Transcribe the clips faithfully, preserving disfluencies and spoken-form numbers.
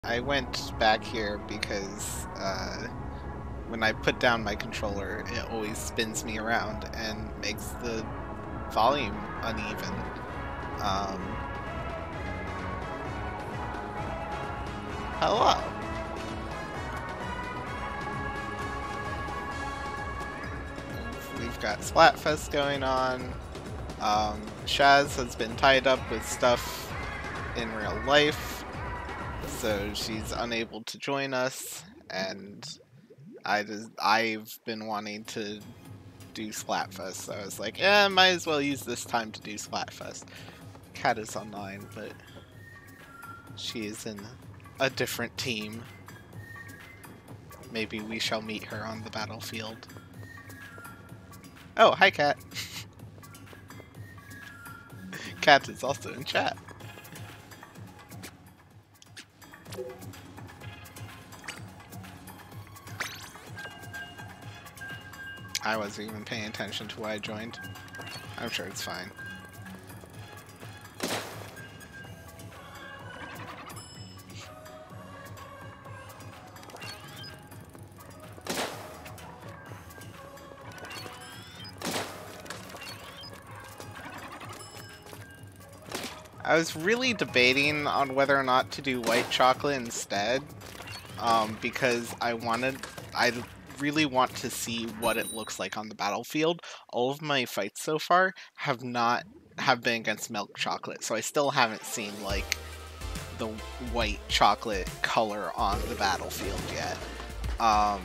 I went back here because uh, when I put down my controller, it always spins me around and makes the volume uneven. Um, hello. We've got Splatfest going on. Um, Shaz has been tied up with stuff in real life, so she's unable to join us, and I just, I've been wanting to do Splatfest, so I was like, eh, might as well use this time to do Splatfest. Kat is online, but she is in a different team. Maybe we shall meet her on the battlefield. Oh, hi Kat. Kat is also in chat. I wasn't even paying attention to why I joined. I'm sure it's fine. I was really debating on whether or not to do white chocolate instead, um, because I wanted, I really want to see what it looks like on the battlefield. All of my fights so far have not have been against milk chocolate, so I still haven't seen like the white chocolate color on the battlefield yet. Um,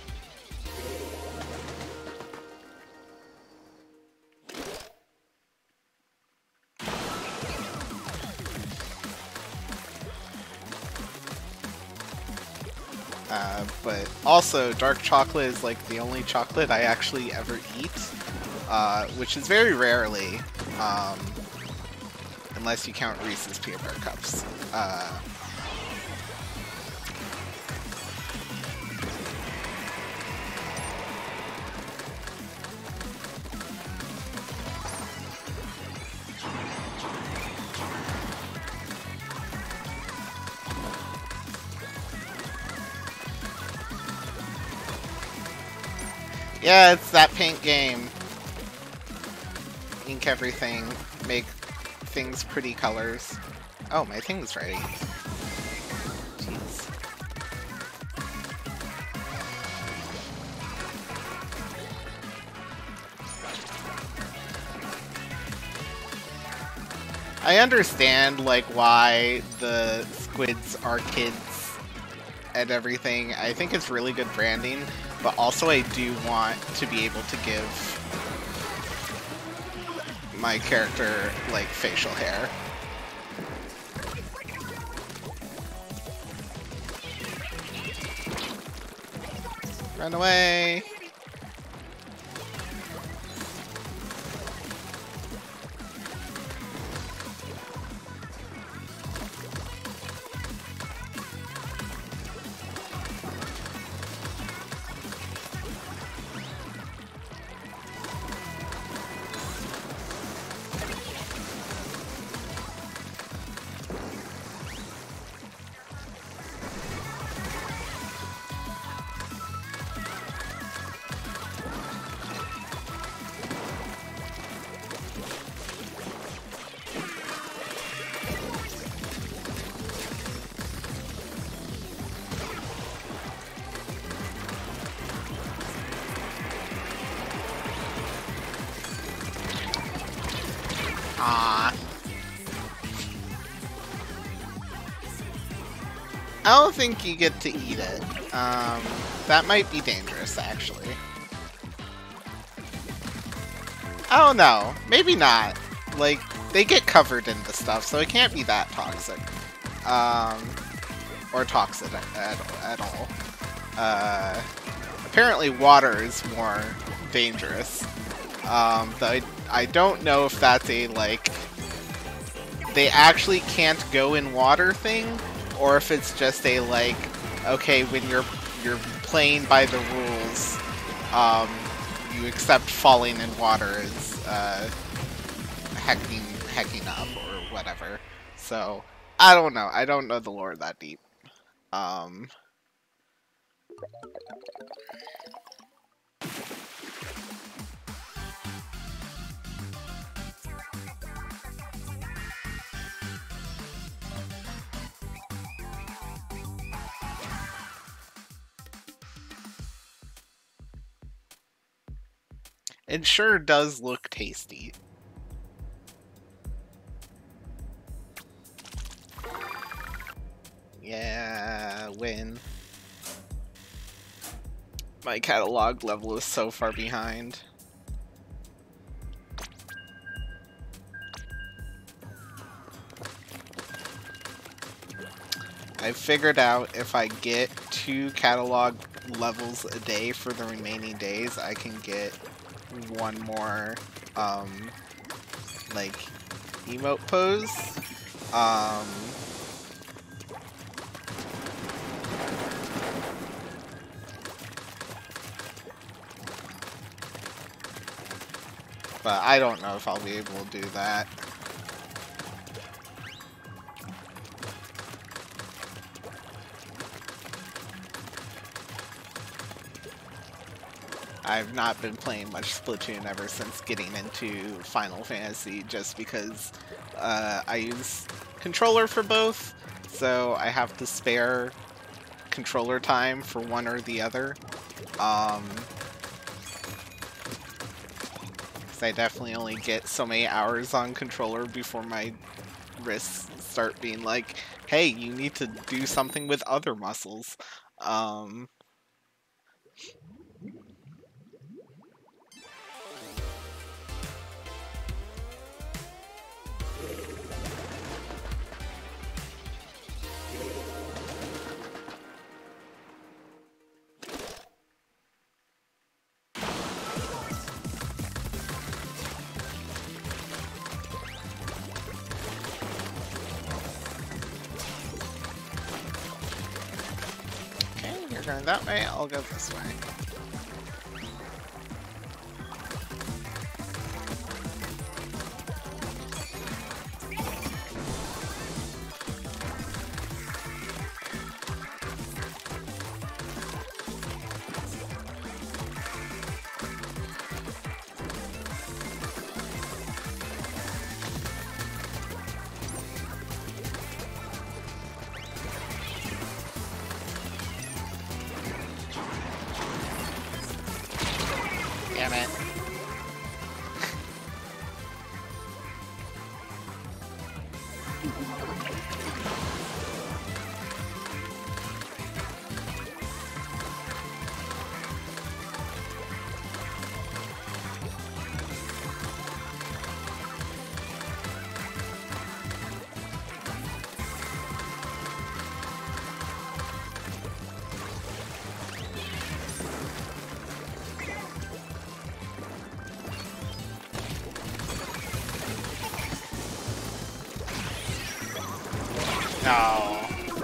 Uh, but also, dark chocolate is like the only chocolate I actually ever eat, uh, which is very rarely, um, unless you count Reese's Peanut Butter Cups. Uh, yeah, it's that paint game. Ink everything, make things pretty colors. Oh, my thing's ready. Jeez. I understand, like, why the squids are kids and everything. I think it's really good branding, but also I do want to be able to give my character, like, facial hair. Run away! Aww. I don't think you get to eat it. Um, that might be dangerous, actually. I don't know. Maybe not. Like, they get covered in the stuff, so it can't be that toxic. Um, or toxic at, at, at all. Uh, apparently water is more dangerous. Um, though I, I don't know if that's a, like, they actually can't go in water thing, or if it's just a, like, okay, when you're you're playing by the rules, um, you accept falling in water as uh, hecking, hecking up or whatever. So, I don't know. I don't know the lore that deep. Um, it sure does look tasty. Yeah, win. My catalog level is so far behind. I figured out if I get two catalog levels a day for the remaining days, I can get one more, um, like, emote pose. Um, but I don't know if I'll be able to do that. I've not been playing much Splatoon ever since getting into Final Fantasy, just because uh, I use controller for both, so I have to spare controller time for one or the other. Um, 'cause I definitely only get so many hours on controller before my wrists start being like, hey, you need to do something with other muscles. Um, You're going that way, I'll go this way. Damn it. No.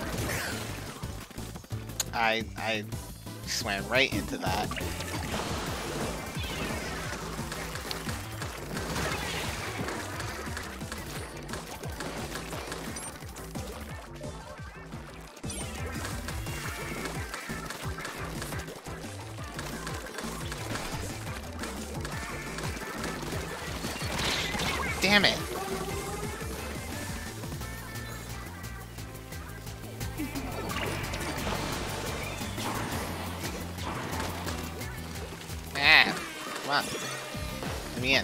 I I swam right into that. Damn it. Ah, come on. Let me in.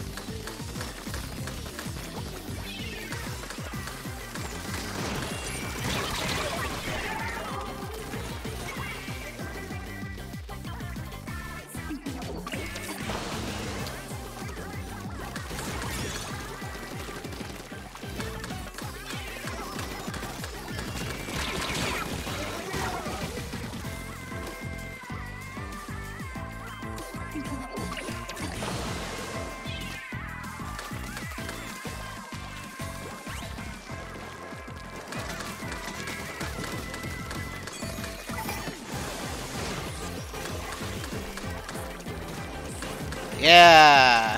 Yeah.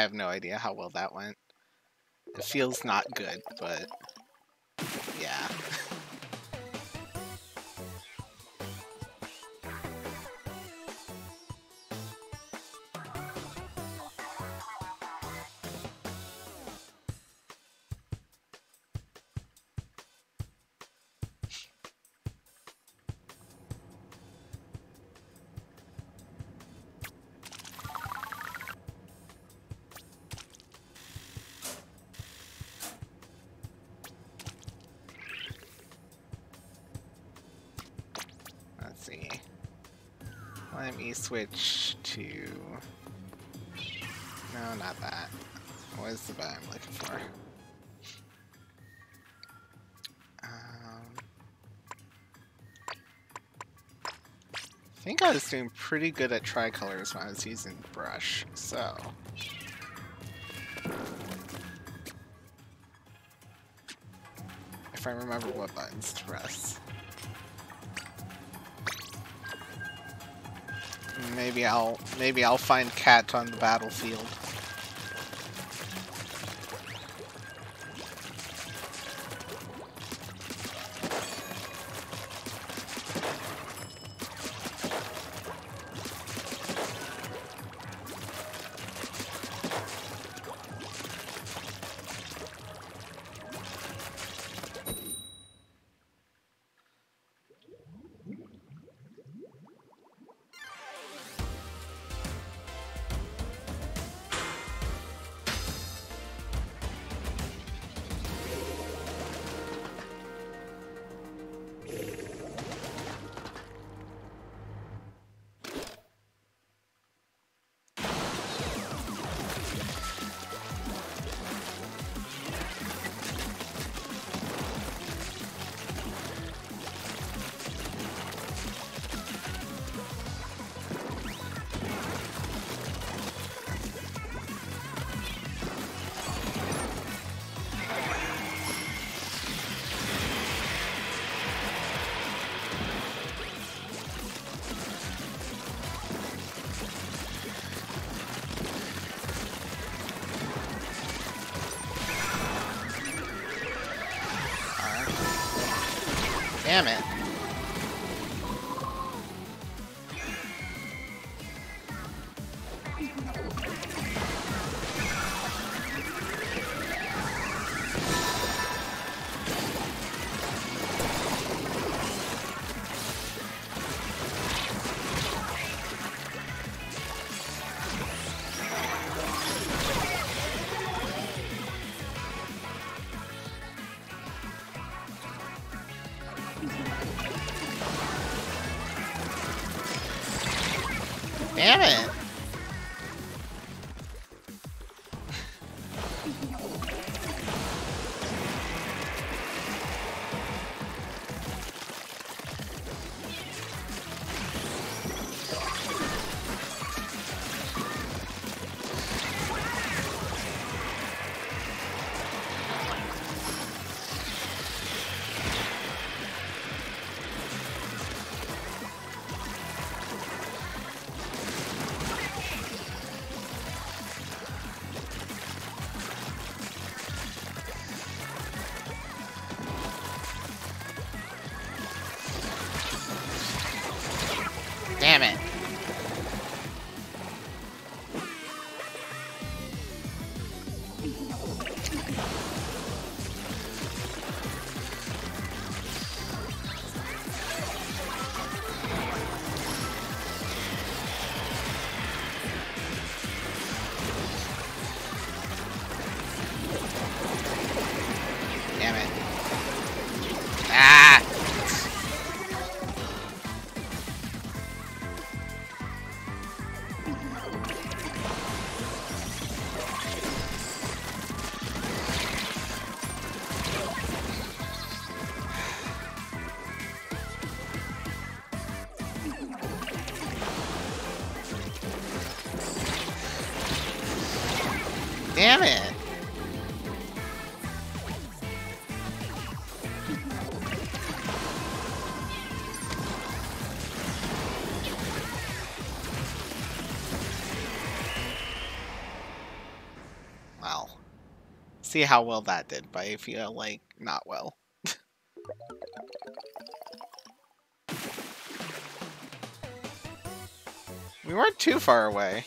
have no idea how well that went. It feels not good, but yeah. Let's see. Let me switch to... No, not that. What is the button I'm looking for? Um, I think I was doing pretty good at tricolors when I was using brush, so... If I remember what buttons to press. Maybe I'll maybe I'll find Cat on the battlefield. Damn it. Damn it! Damn it. Damn it. Ah! Damn it! see how well that did, but I feel like not well. We weren't too far away.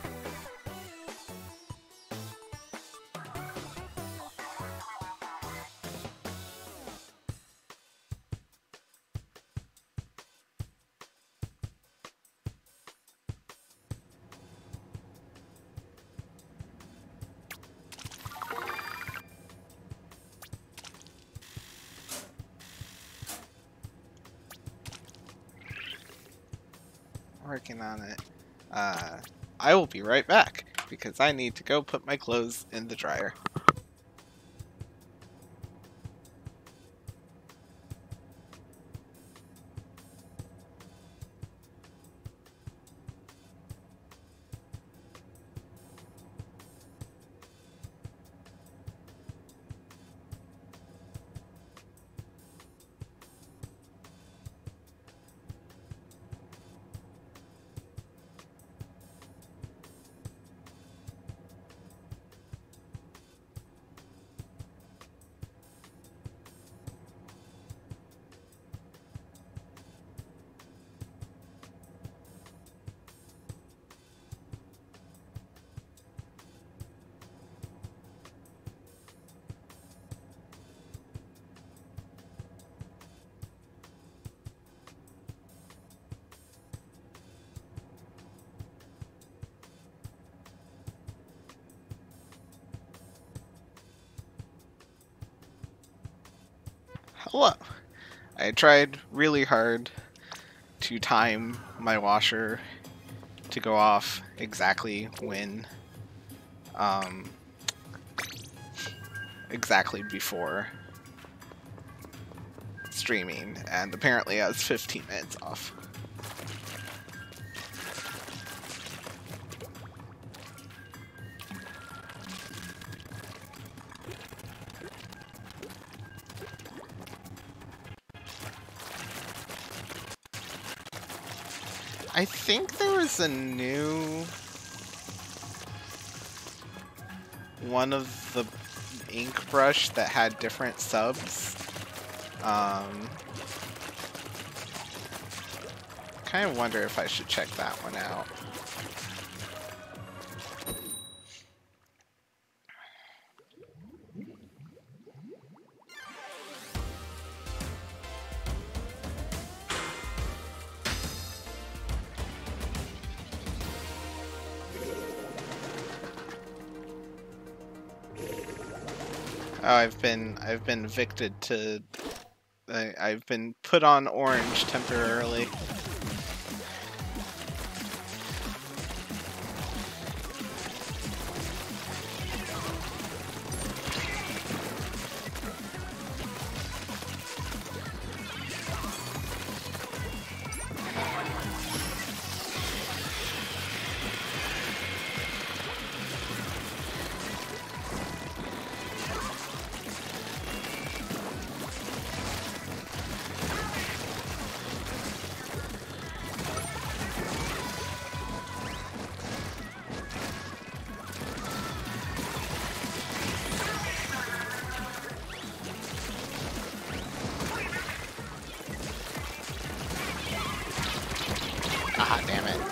Working on it. Uh, I will be right back because I need to go put my clothes in the dryer. Hello. I tried really hard to time my washer to go off exactly when, um, exactly before streaming, and apparently I was fifteen minutes off. I think there was a new one of the ink brush that had different subs. Um, kind of wonder if I should check that one out. Oh, I've been I've been evicted to. I, I've been put on orange temporarily. Ah, damn it.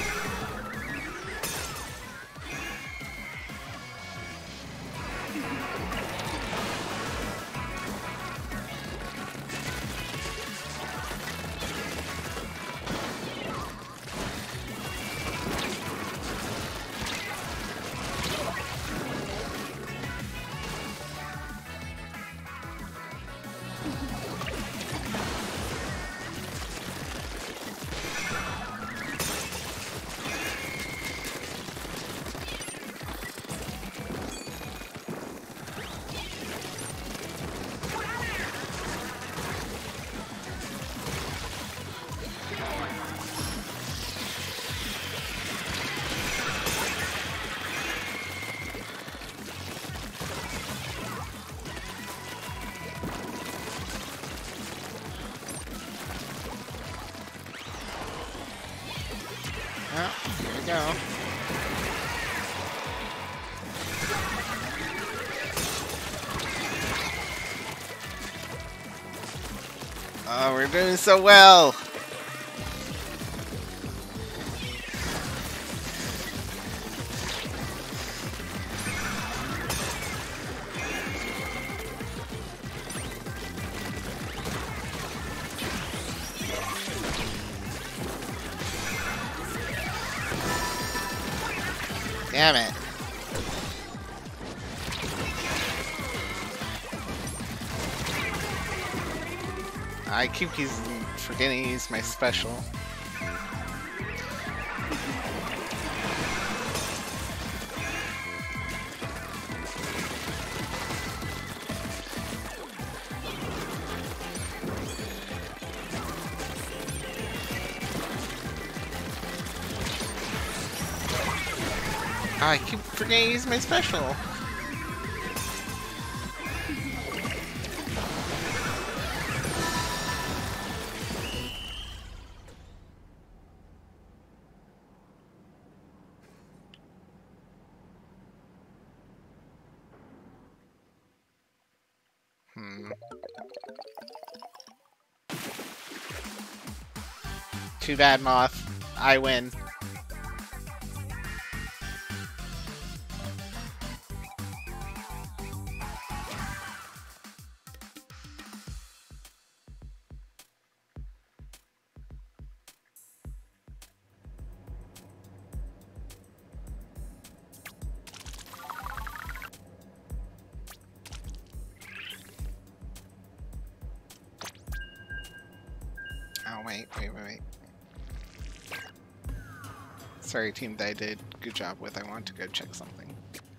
Well, here we go. Oh, we're doing so well. Damn it. I keep using, forgetting to use my special. Oh, I keep forgetting to use my special. Hmm. Too bad, Moth. I win. Oh, wait, wait, wait, wait. Sorry, team that I did good job with. I want to go check something.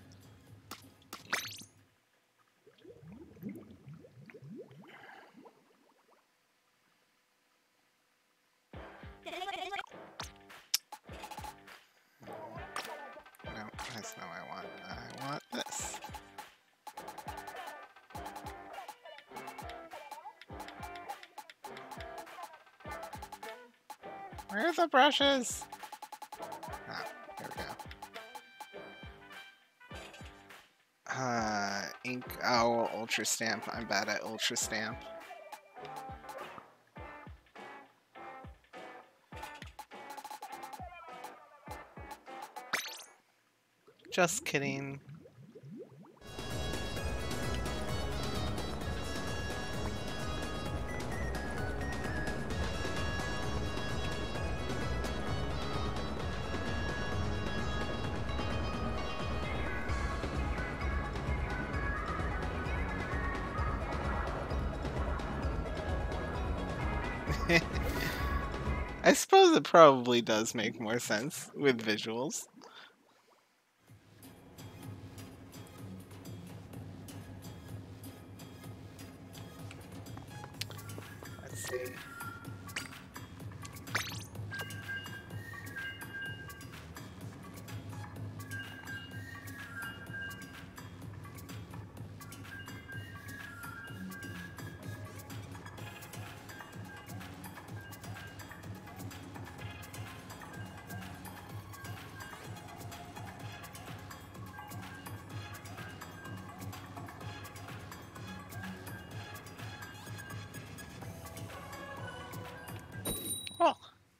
No, that's not what I want. I want this. Where are the brushes? Ah, here we go. Uh, ink. Oh, ultra stamp. I'm bad at ultra stamp. Just kidding. I suppose it probably does make more sense with visuals. Let's see. Oh.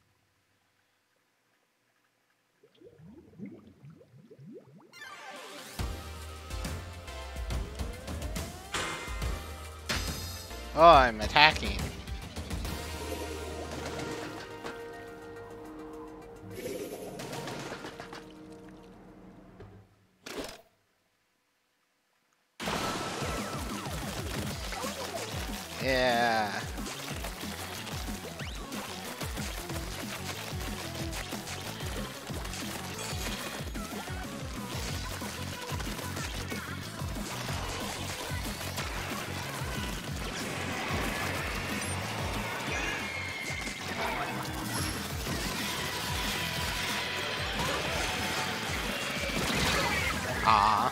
Oh, I'm attacking. Yeah. Ah.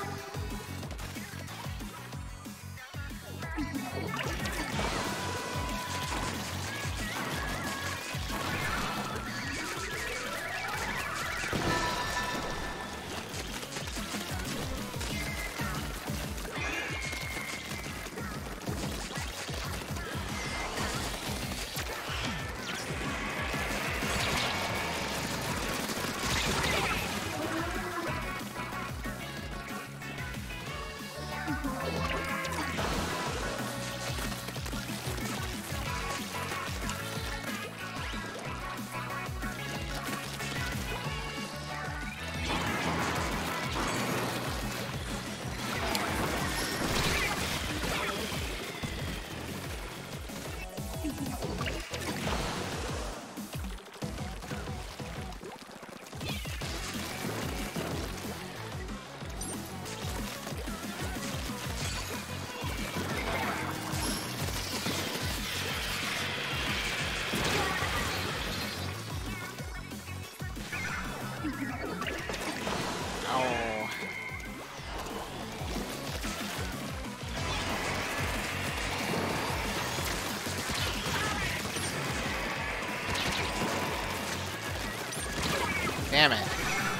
Damn it.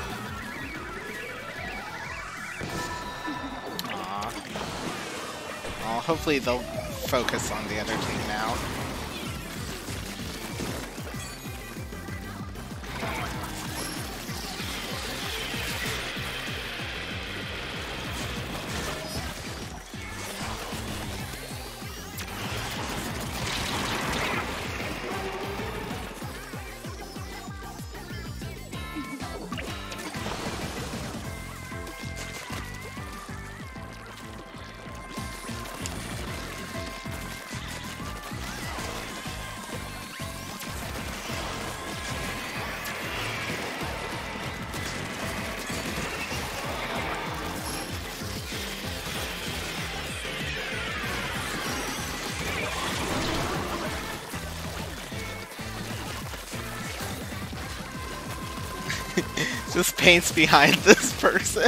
Aw. Well, hopefully they'll focus on the other team now. Just paints behind this person.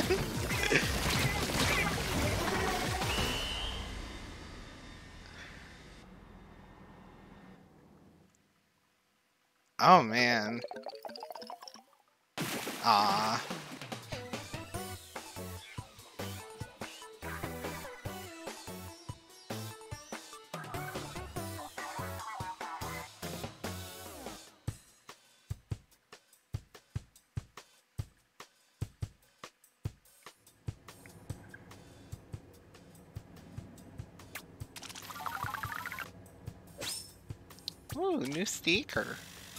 Oh man. Ah. Ooh, new sticker.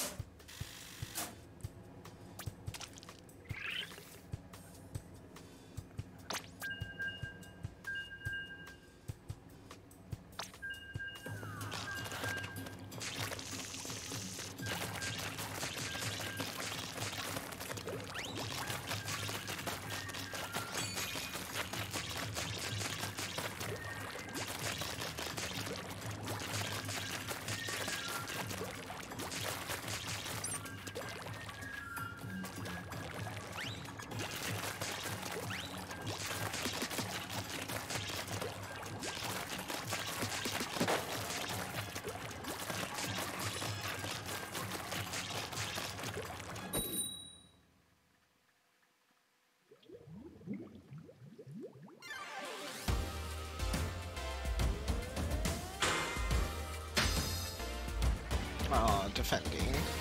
Oh, defending.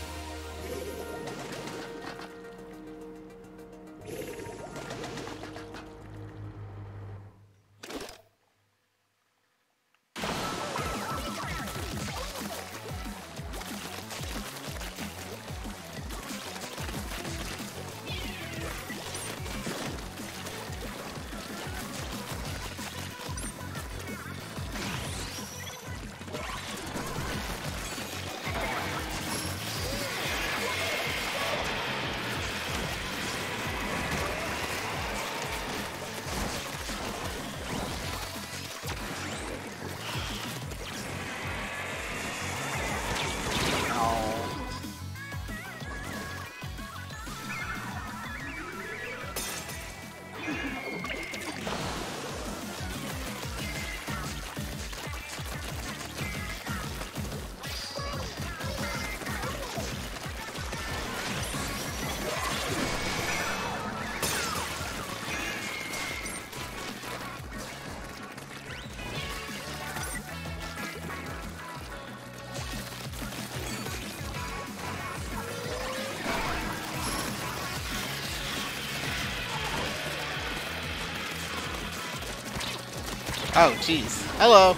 Oh, jeez. Hello.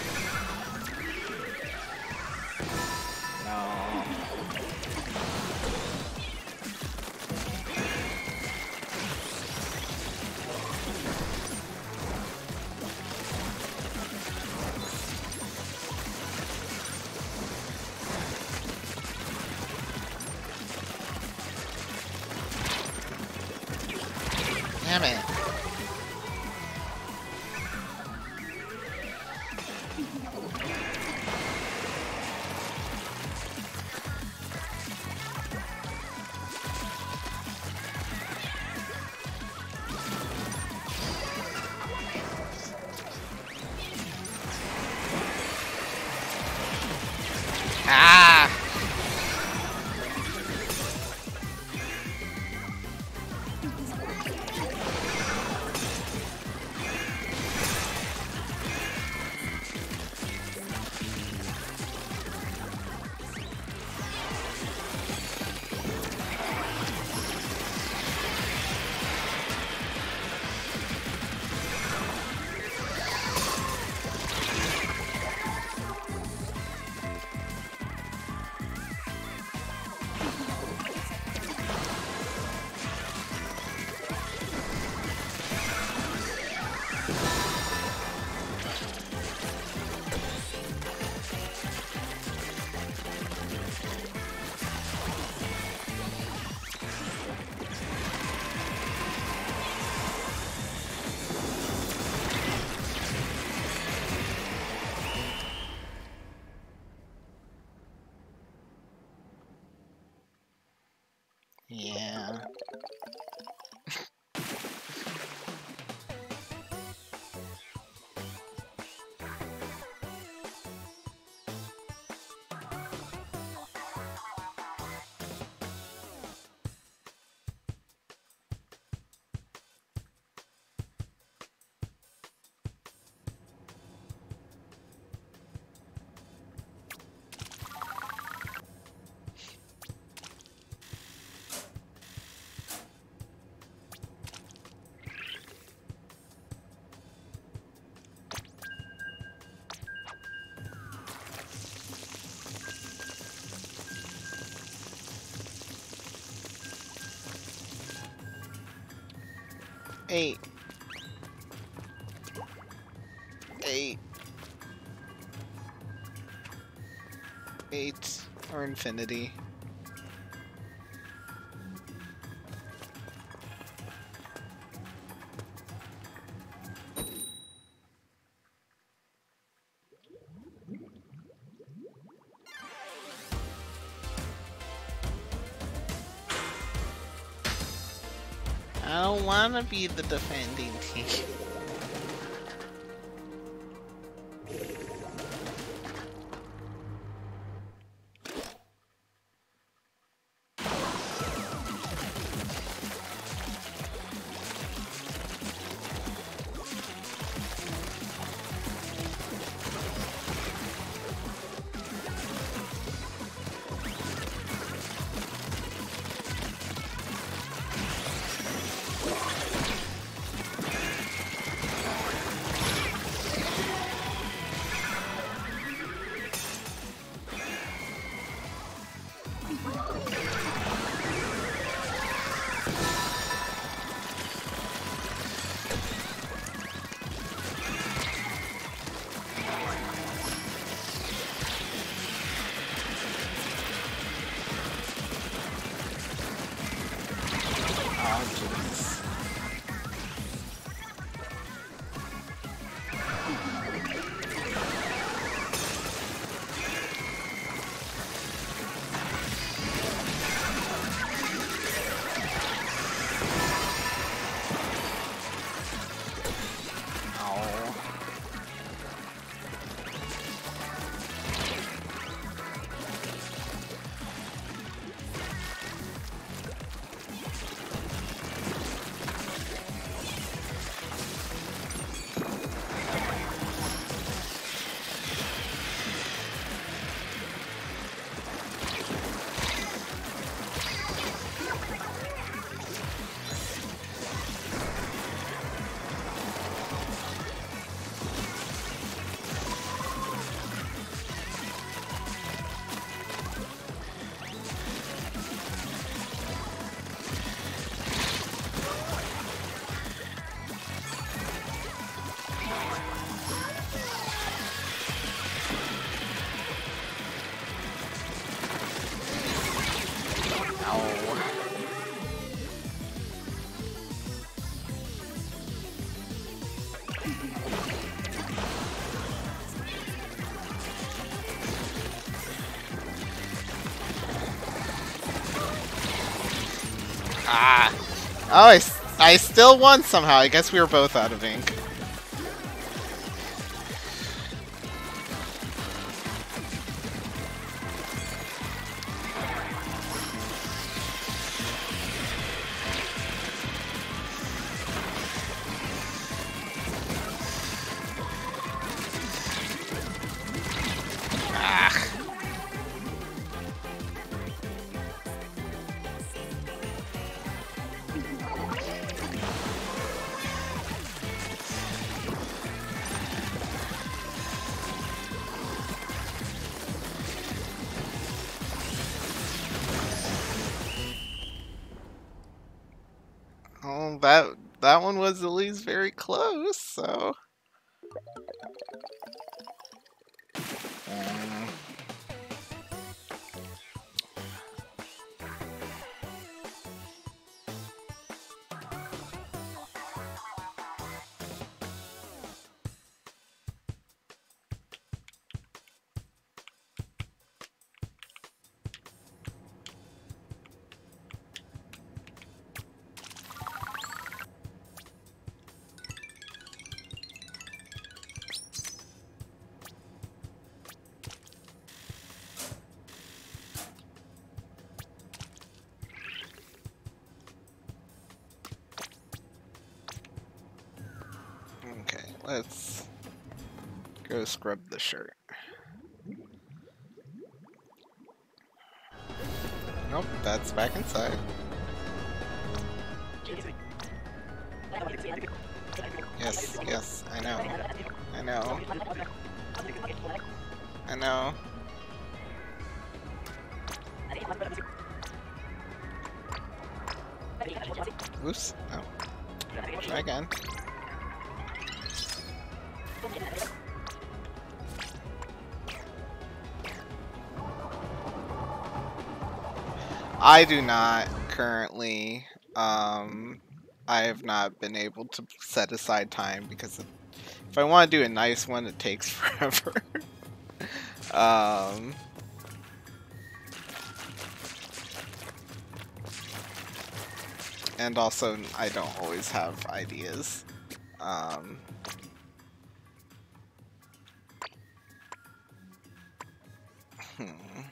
No. Damn it. Ah! Eight. Eight. Eight. Or infinity. I don't want to be the defending team. Ah! Oh, I, I still won somehow. I guess we were both out of ink. Oh, that that one was at least very close, so. Um. Okay, let's go scrub the shirt. Nope, that's back inside. Yes, yes, I know. I know. I know. Oops. Oh. Try again. I do not currently, um, I have not been able to set aside time because if I want to do a nice one, it takes forever. um, and also, I don't always have ideas. Um, hmm.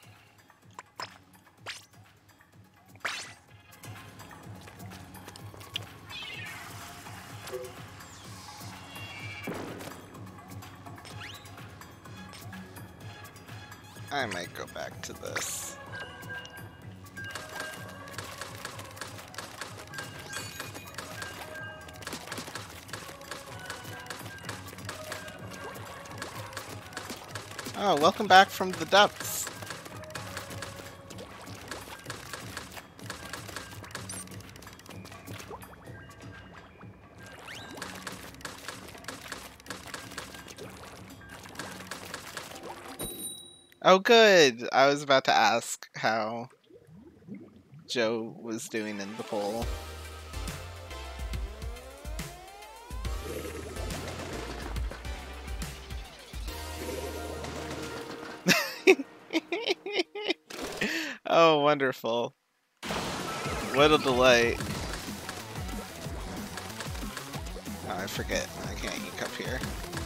I might go back to this. Oh, welcome back from the depths. Oh, good. I was about to ask how Joe was doing in the poll. Oh, wonderful. What a delight. Oh, I forget. I can't ink up here.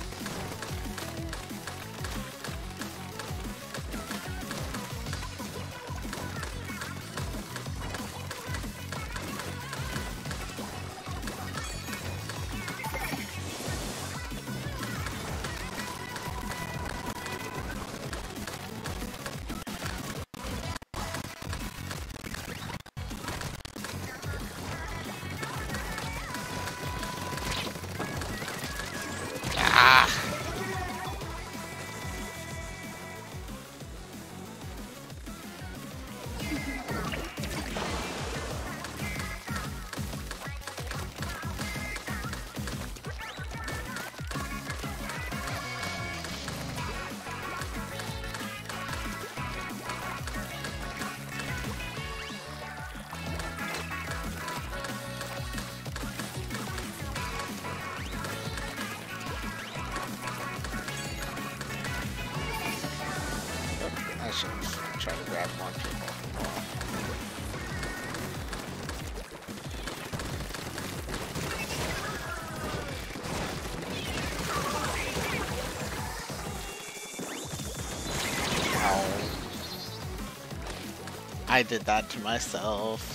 Ah! I should try to grab more people. Ow. I did that to myself.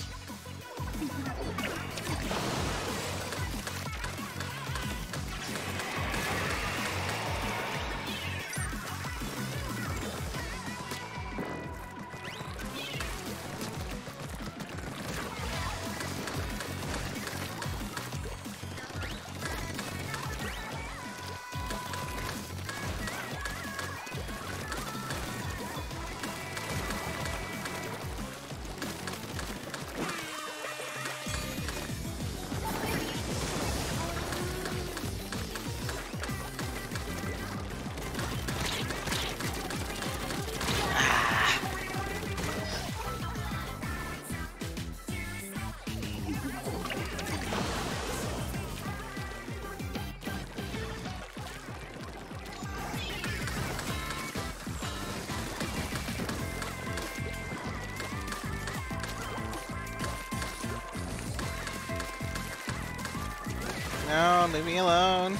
No, leave me alone.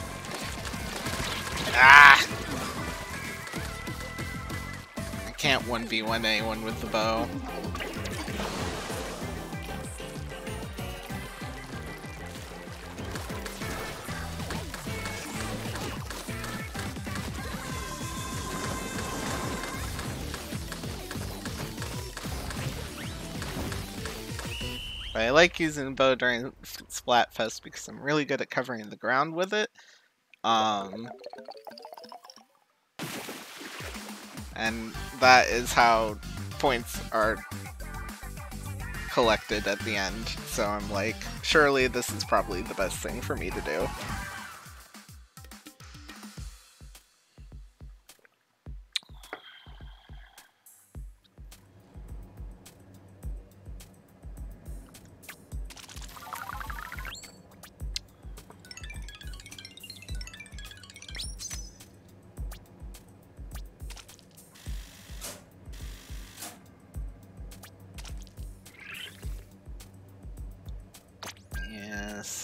Ah! I can't one v one anyone with the bow. But I like using the bow during Splatfest because I'm really good at covering the ground with it. Um, and that is how points are collected at the end, so I'm like, surely this is probably the best thing for me to do. Yes.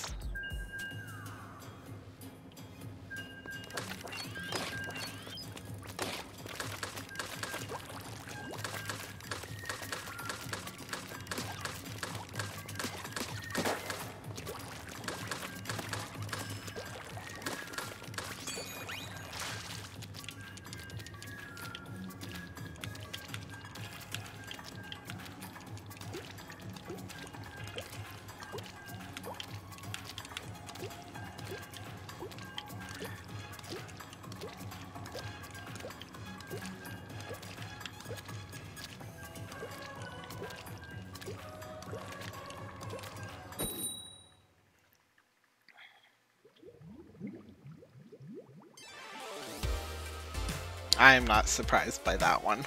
I am not surprised by that one.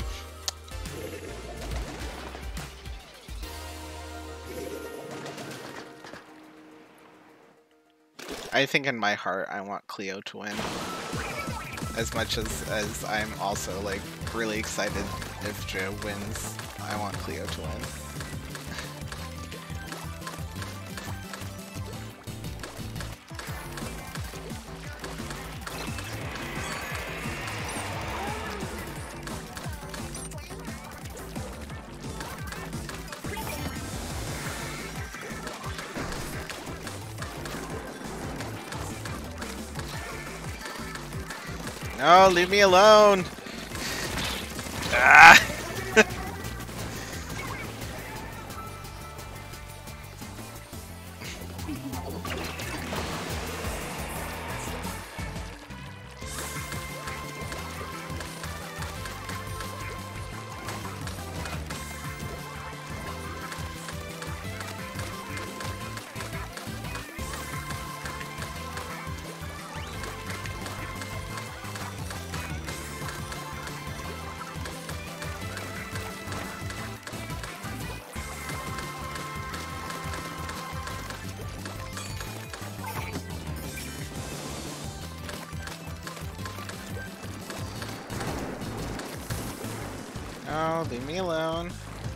I think in my heart I want Cleo to win. As much as, as I'm also like really excited if Joe wins, I want Cleo to win. No, leave me alone! Ah! No, leave me alone.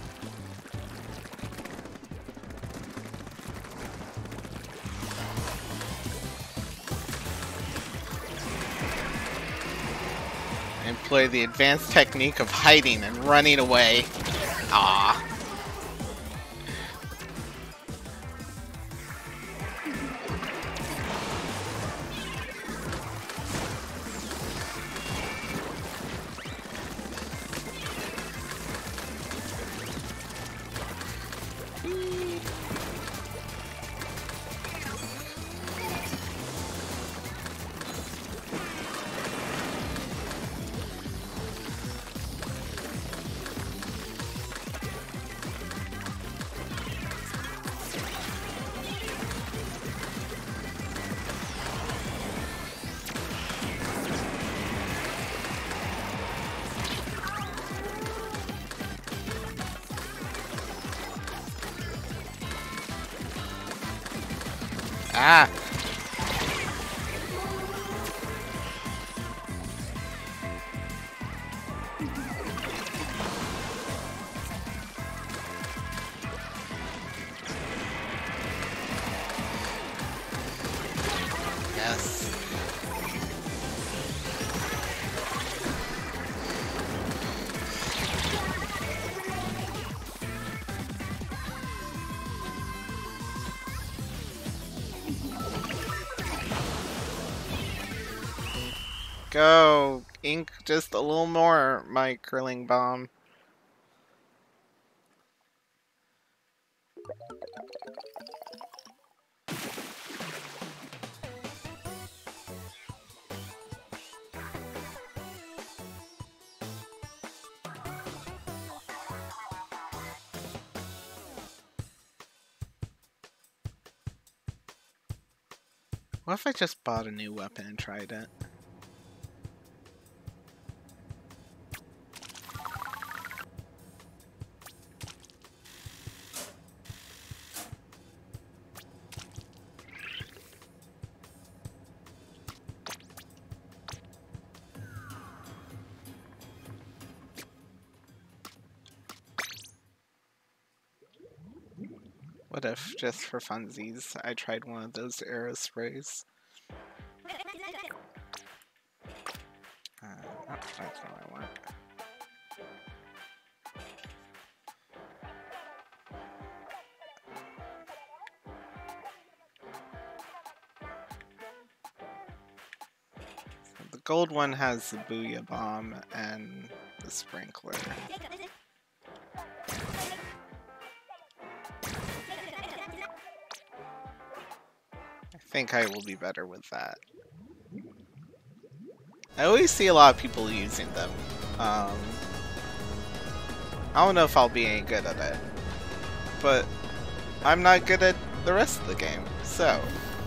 I employ the advanced technique of hiding and running away. Ah. Ah! Yes. Go! Ink just a little more, my curling bomb. What if I just bought a new weapon and tried it? What if, just for funsies, I tried one of those arrow sprays? Uh, oh, that's what I want. So the gold one has the Booyah Bomb and the Sprinkler. I think I will be better with that. I always see a lot of people using them. Um, I don't know if I'll be any good at it, but I'm not good at the rest of the game, so.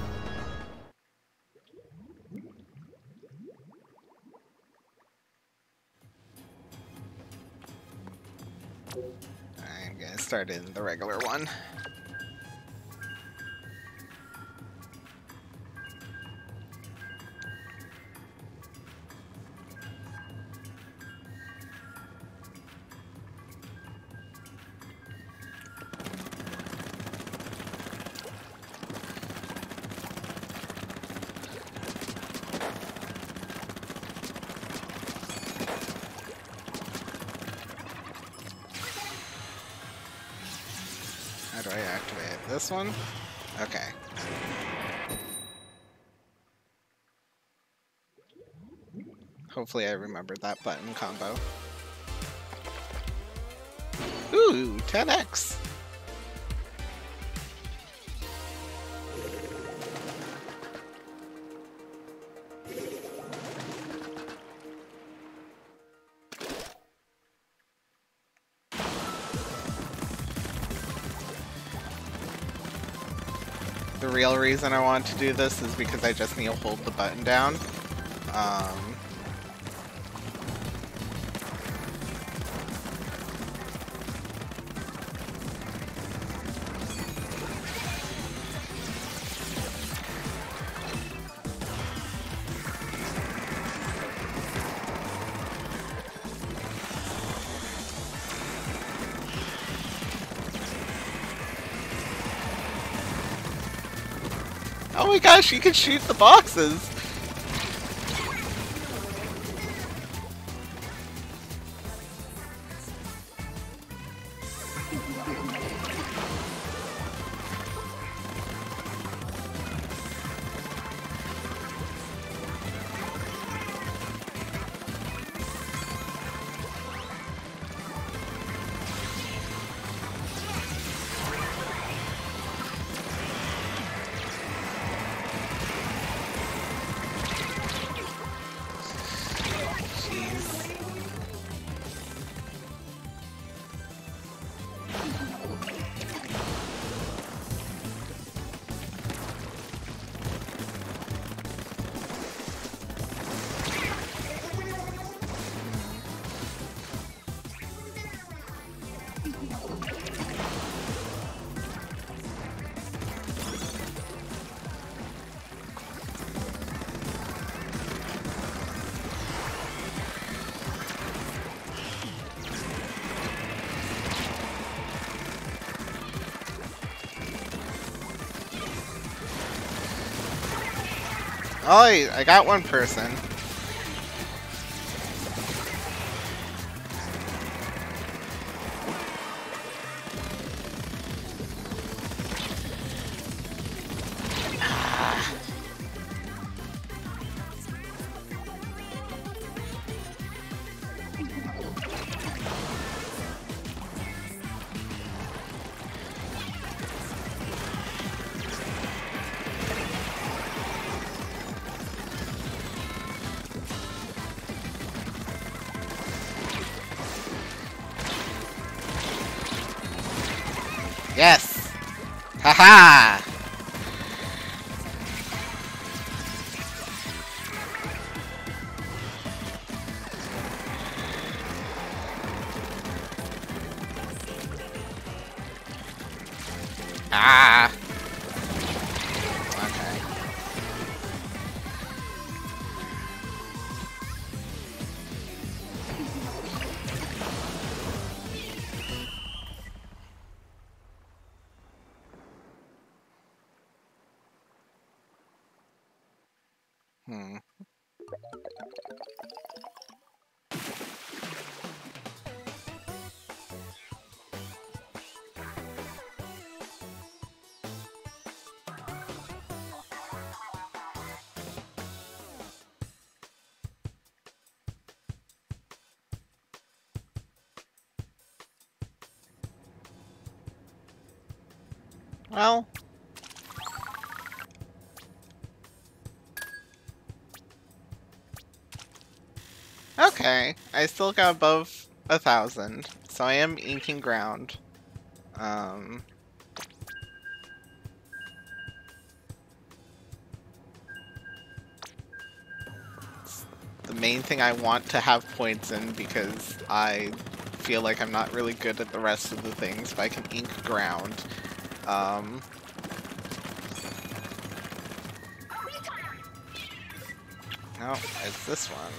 I'm gonna start in the regular one. How do I activate this one? Okay. Hopefully I remember that button combo. Ooh, ten X! The real reason I want to do this is because I just need to hold the button down. Um, Oh my gosh, you can shoot the boxes! Oh, I, I got one person. Yes! Haha! Ah! Okay. Hmm. Well. Okay. I still got above a thousand, so I am inking ground. Um. The main thing I want to have points in because I feel like I'm not really good at the rest of the things, but I can ink ground. Um, no, it's this one.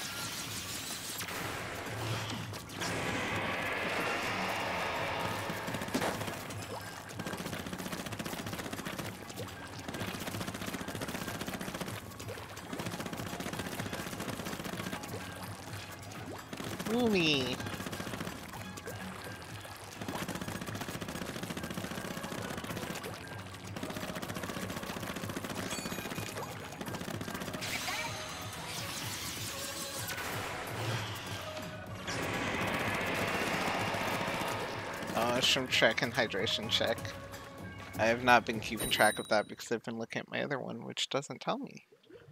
Ooh-me. Oh, shrimp check and hydration check. I have not been keeping track of that because I've been looking at my other one, which doesn't tell me.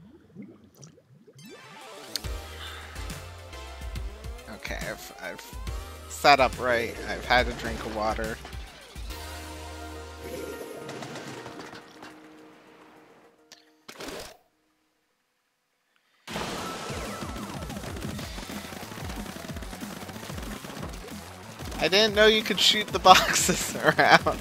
Okay, I've, I've sat up right. I've had a drink of water. I didn't know you could shoot the boxes around.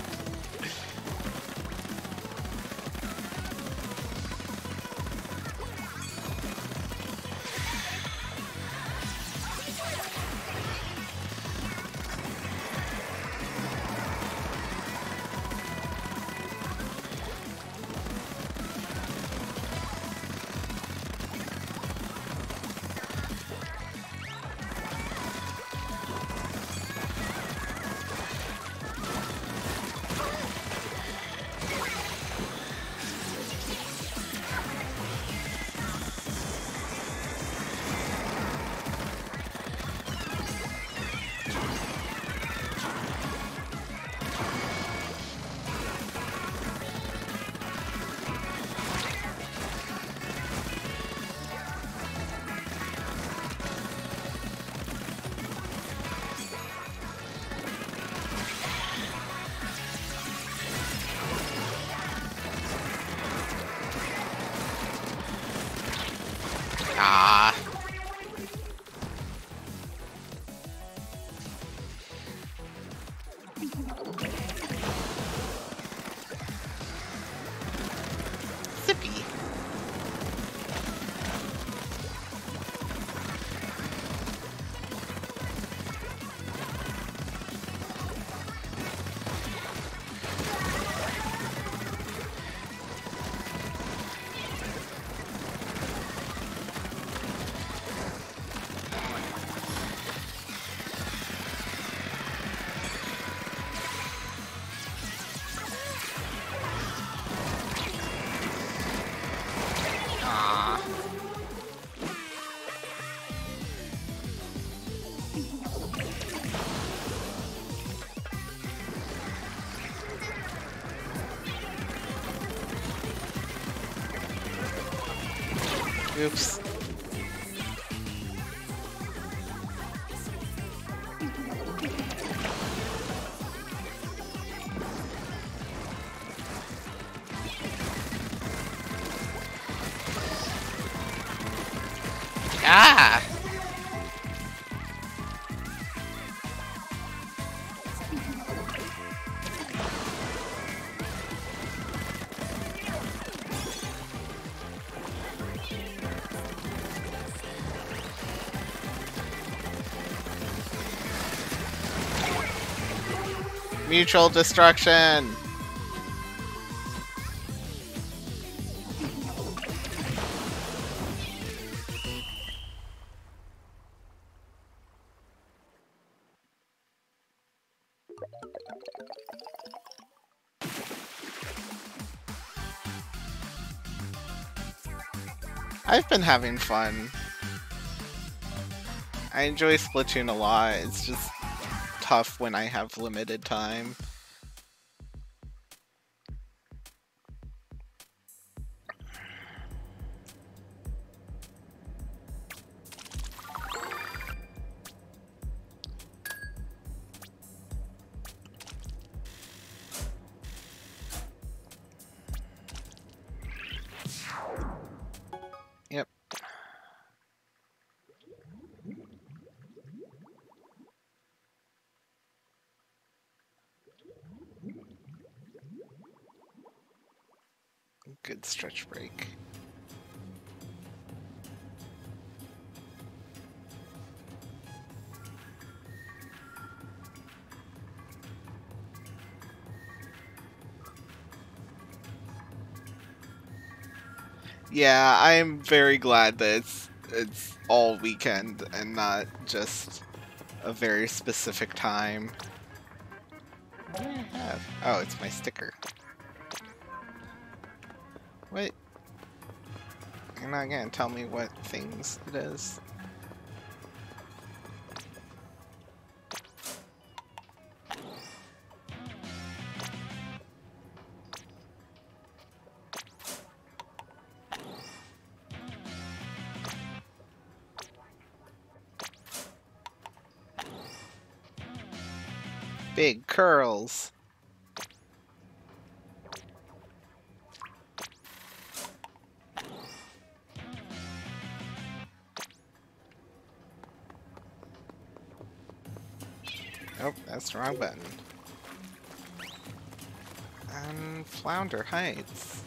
Ah. Zippy. Oops. Ah! Mutual destruction! I've been having fun. I enjoy Splatoon a lot. It's just tough when I have limited time. Yep. Good stretch break. Yeah, I'm very glad that it's it's all weekend and not just a very specific time. What do I have? Oh, it's my sticker. What? You're not gonna tell me what things it is. Big curls. Nope, that's the wrong button. And Flounder Heights.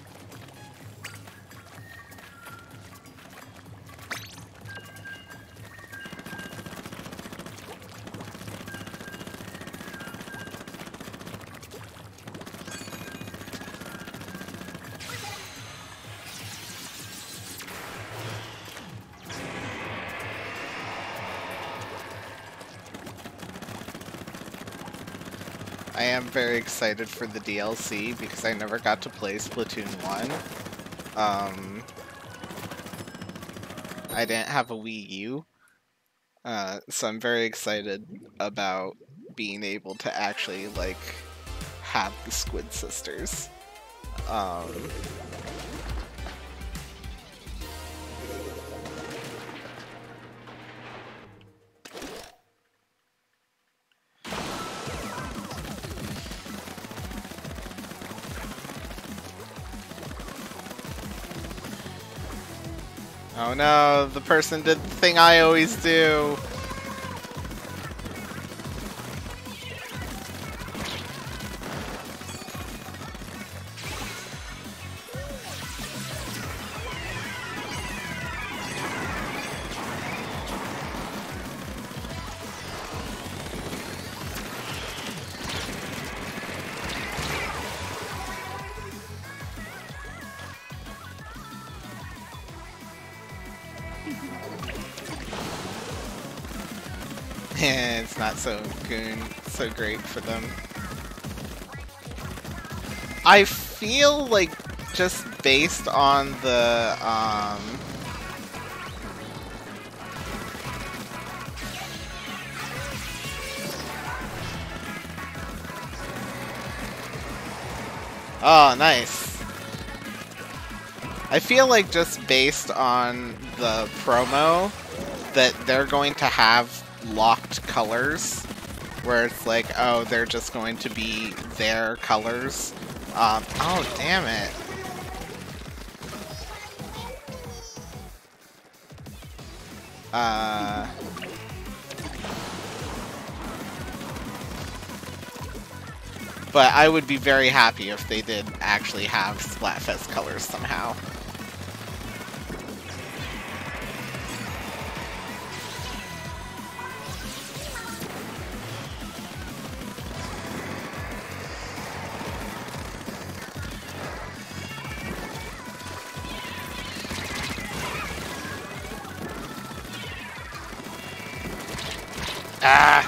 I am very excited for the D L C because I never got to play Splatoon one. Um, I didn't have a Wii U, uh, so I'm very excited about being able to actually, like, have the Squid Sisters. Um, Oh no, the person did the thing I always do. It's not so goon, so great for them. I feel like just based on the um Oh, nice. I feel like just based on the promo that they're going to have locked colors, where it's like, oh, they're just going to be their colors. Um, oh, damn it. Uh... But I would be very happy if they did actually have Splatfest colors somehow. Ah!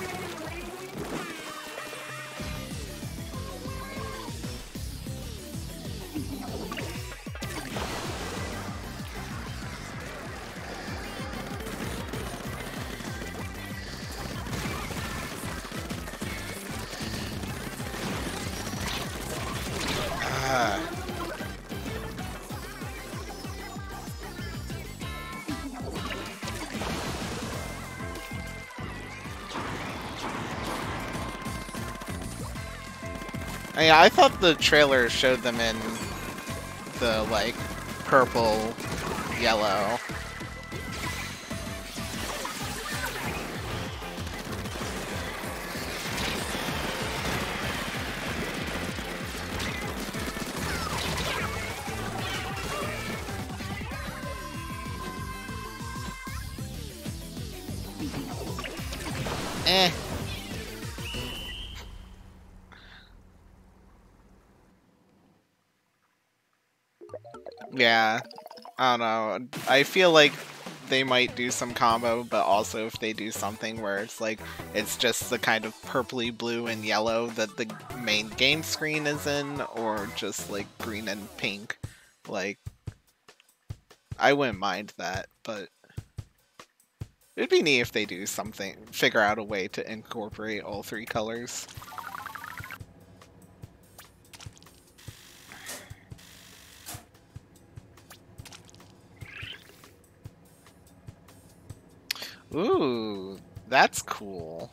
Ah. I mean, I thought the trailer showed them in the, like, purple, yellow. Eh. Yeah, I don't know. I feel like they might do some combo, but also if they do something where it's like, it's just the kind of purpley blue and yellow that the main game screen is in, or just like green and pink, like, I wouldn't mind that, but it'd be neat if they do something, figure out a way to incorporate all three colors. Ooh, that's cool.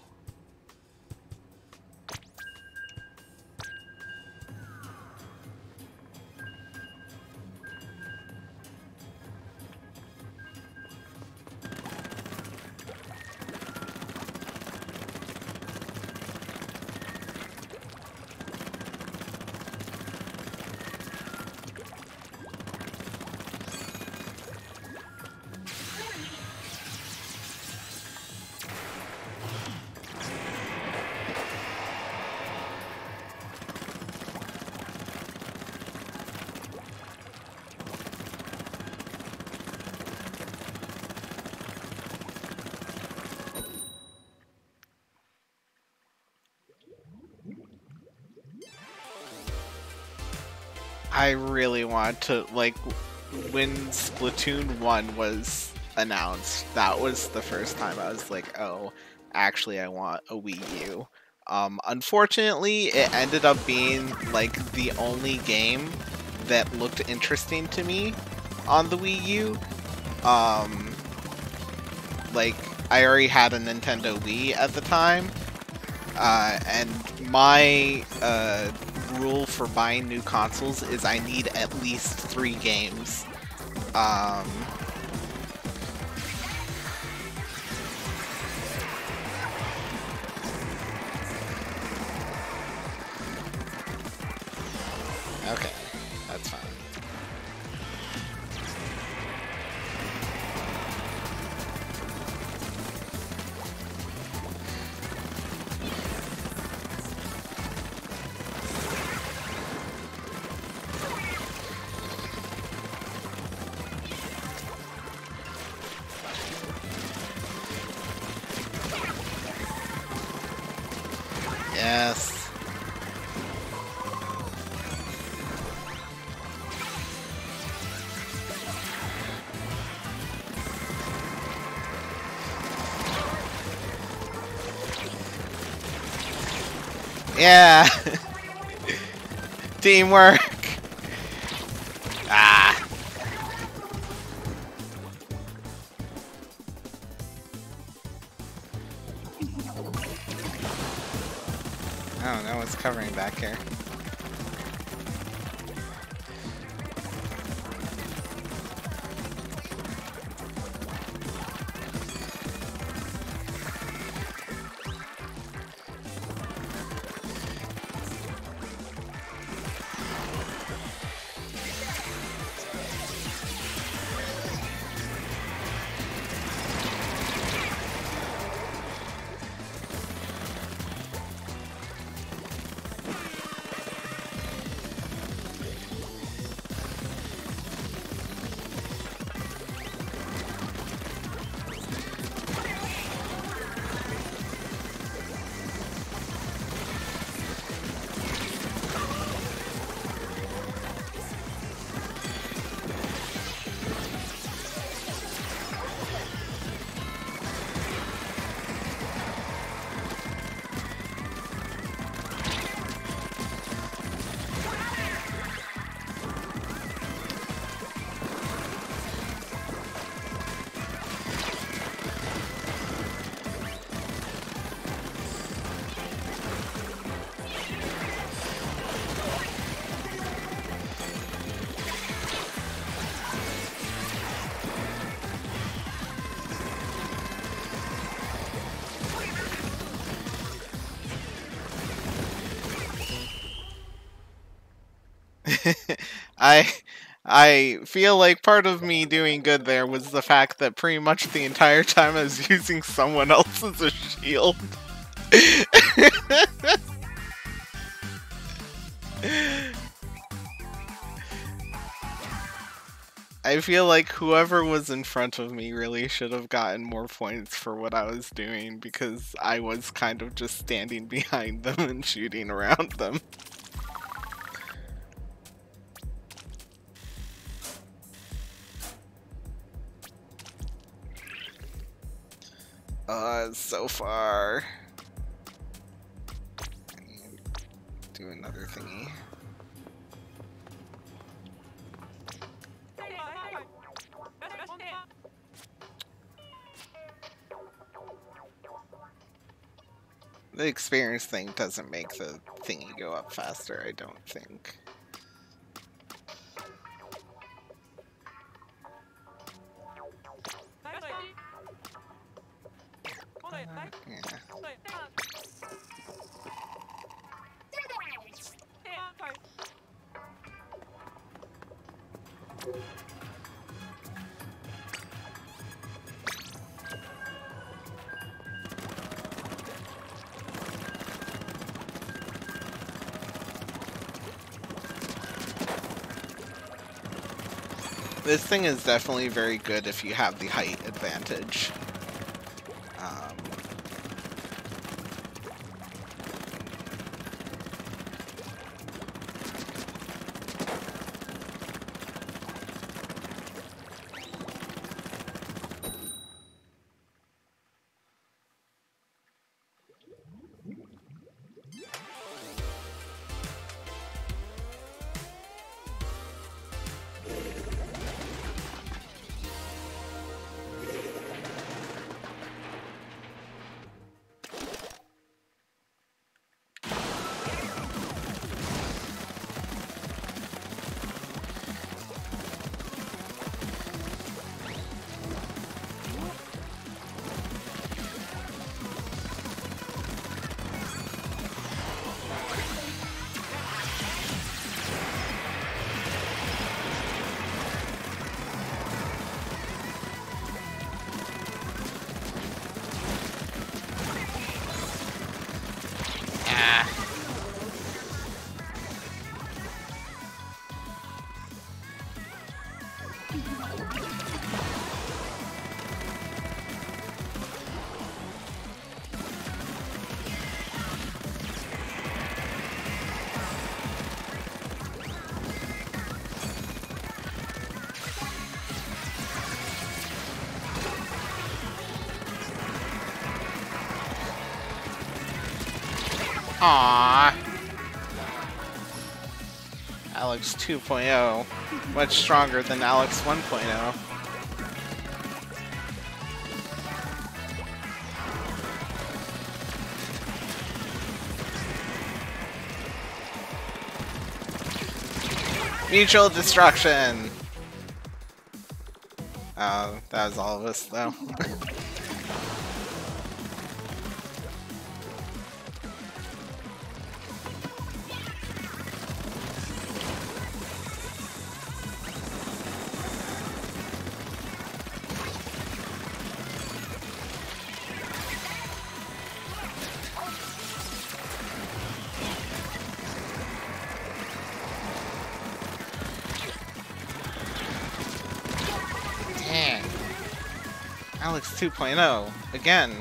I really want to, like, when Splatoon one was announced, that was the first time I was like, oh, actually I want a Wii U. Um, unfortunately, it ended up being, like, the only game that looked interesting to me on the Wii U. Um, like, I already had a Nintendo Wii at the time, uh, and my, uh, rule for buying new consoles is I need at least three games. Um, okay, that's fine. Yes. Yeah. Teamwork. Ah. I don't know what's covering back here. I I feel like part of me doing good there was the fact that pretty much the entire time I was using someone else as a shield. I feel like whoever was in front of me really should have gotten more points for what I was doing, because I was kind of just standing behind them and shooting around them. Uh, it's so far. I need to do another thingy. The experience thing doesn't make the thingy go up faster, I don't think. Uh, yeah. This thing is definitely very good if you have the height advantage. Um, Aww. Alex two point oh. Much stronger than Alex one point oh. Mutual destruction! Oh, that was all of us, though. Alex two point oh, again.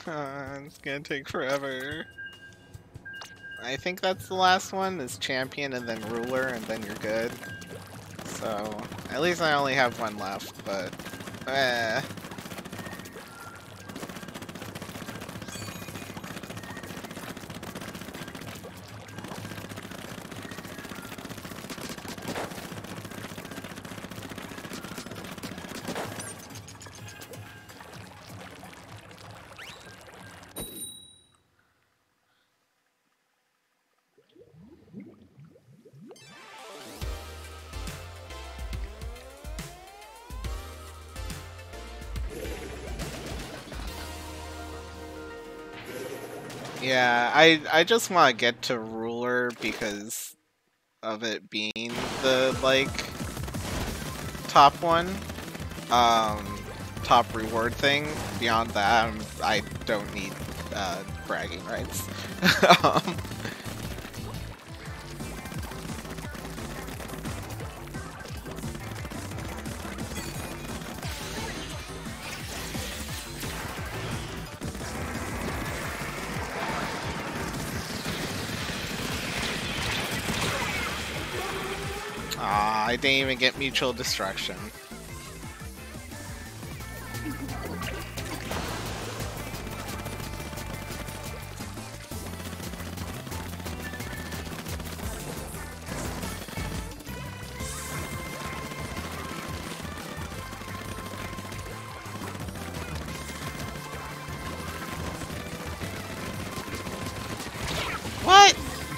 Uh, it's gonna take forever. I think that's the last one, is champion and then ruler, and then you're good. So, at least I only have one left, but... Eh. Yeah, I I just want to get to ruler because of it being the like top one, um, top reward thing. Beyond that, I'm, I don't need uh, bragging rights. um, Aw, I didn't even get mutual destruction. What?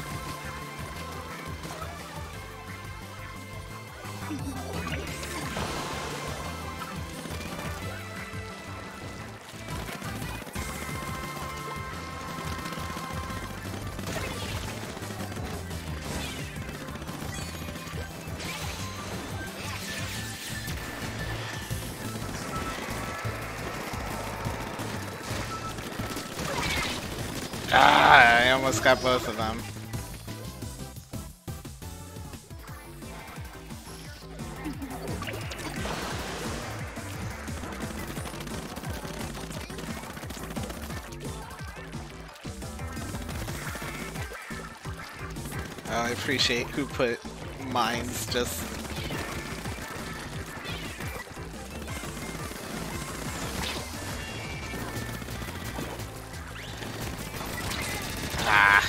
Ah, I almost got both of them. Oh, I appreciate who put mines just... Ah.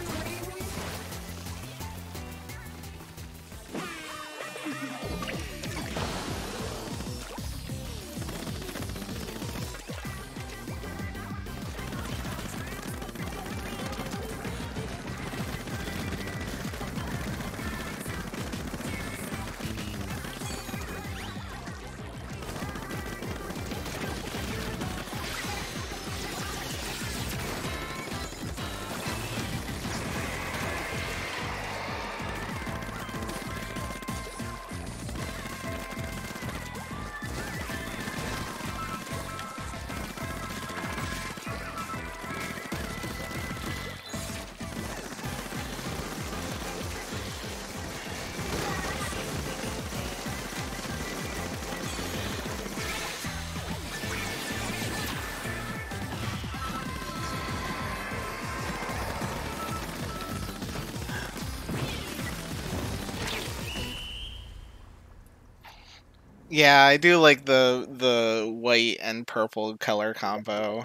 Yeah, I do like the the white and purple color combo.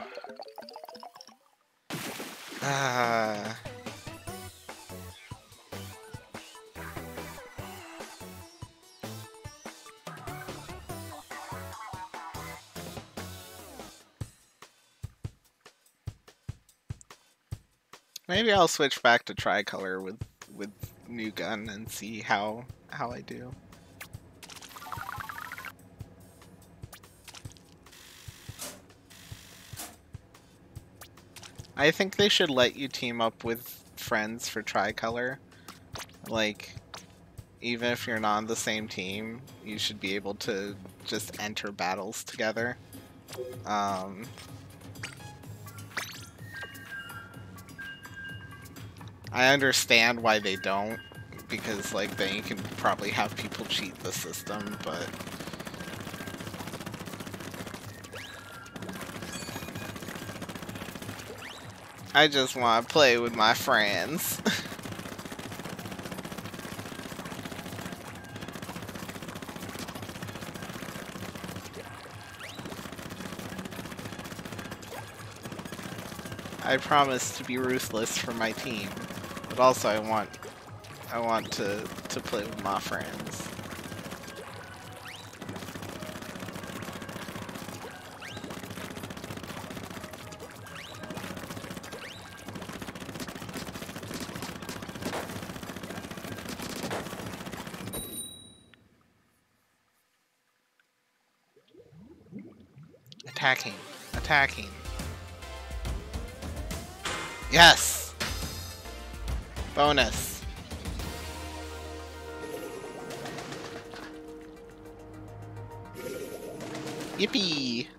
Ah. Maybe I'll switch back to tricolor with with new gun and see how how I do. I think they should let you team up with friends for tricolor. Like, even if you're not on the same team, you should be able to just enter battles together. Um, I understand why they don't, because like then you can probably have people cheat the system, but I just want to play with my friends. I promise to be ruthless for my team, but also I want I want to to play with my friends. Attacking, attacking. Yes! Bonus. Yippee!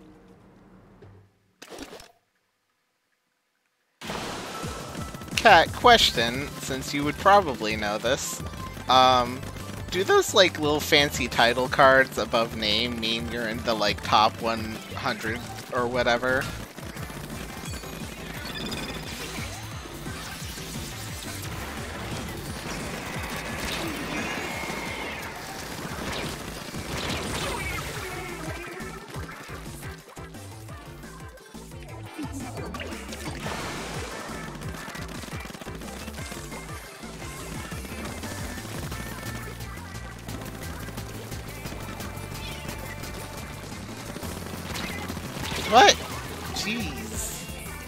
Cat, question, since you would probably know this. Um, do those, like, little fancy title cards above name mean you're in the, like, top one hundred or whatever? What? Jeez.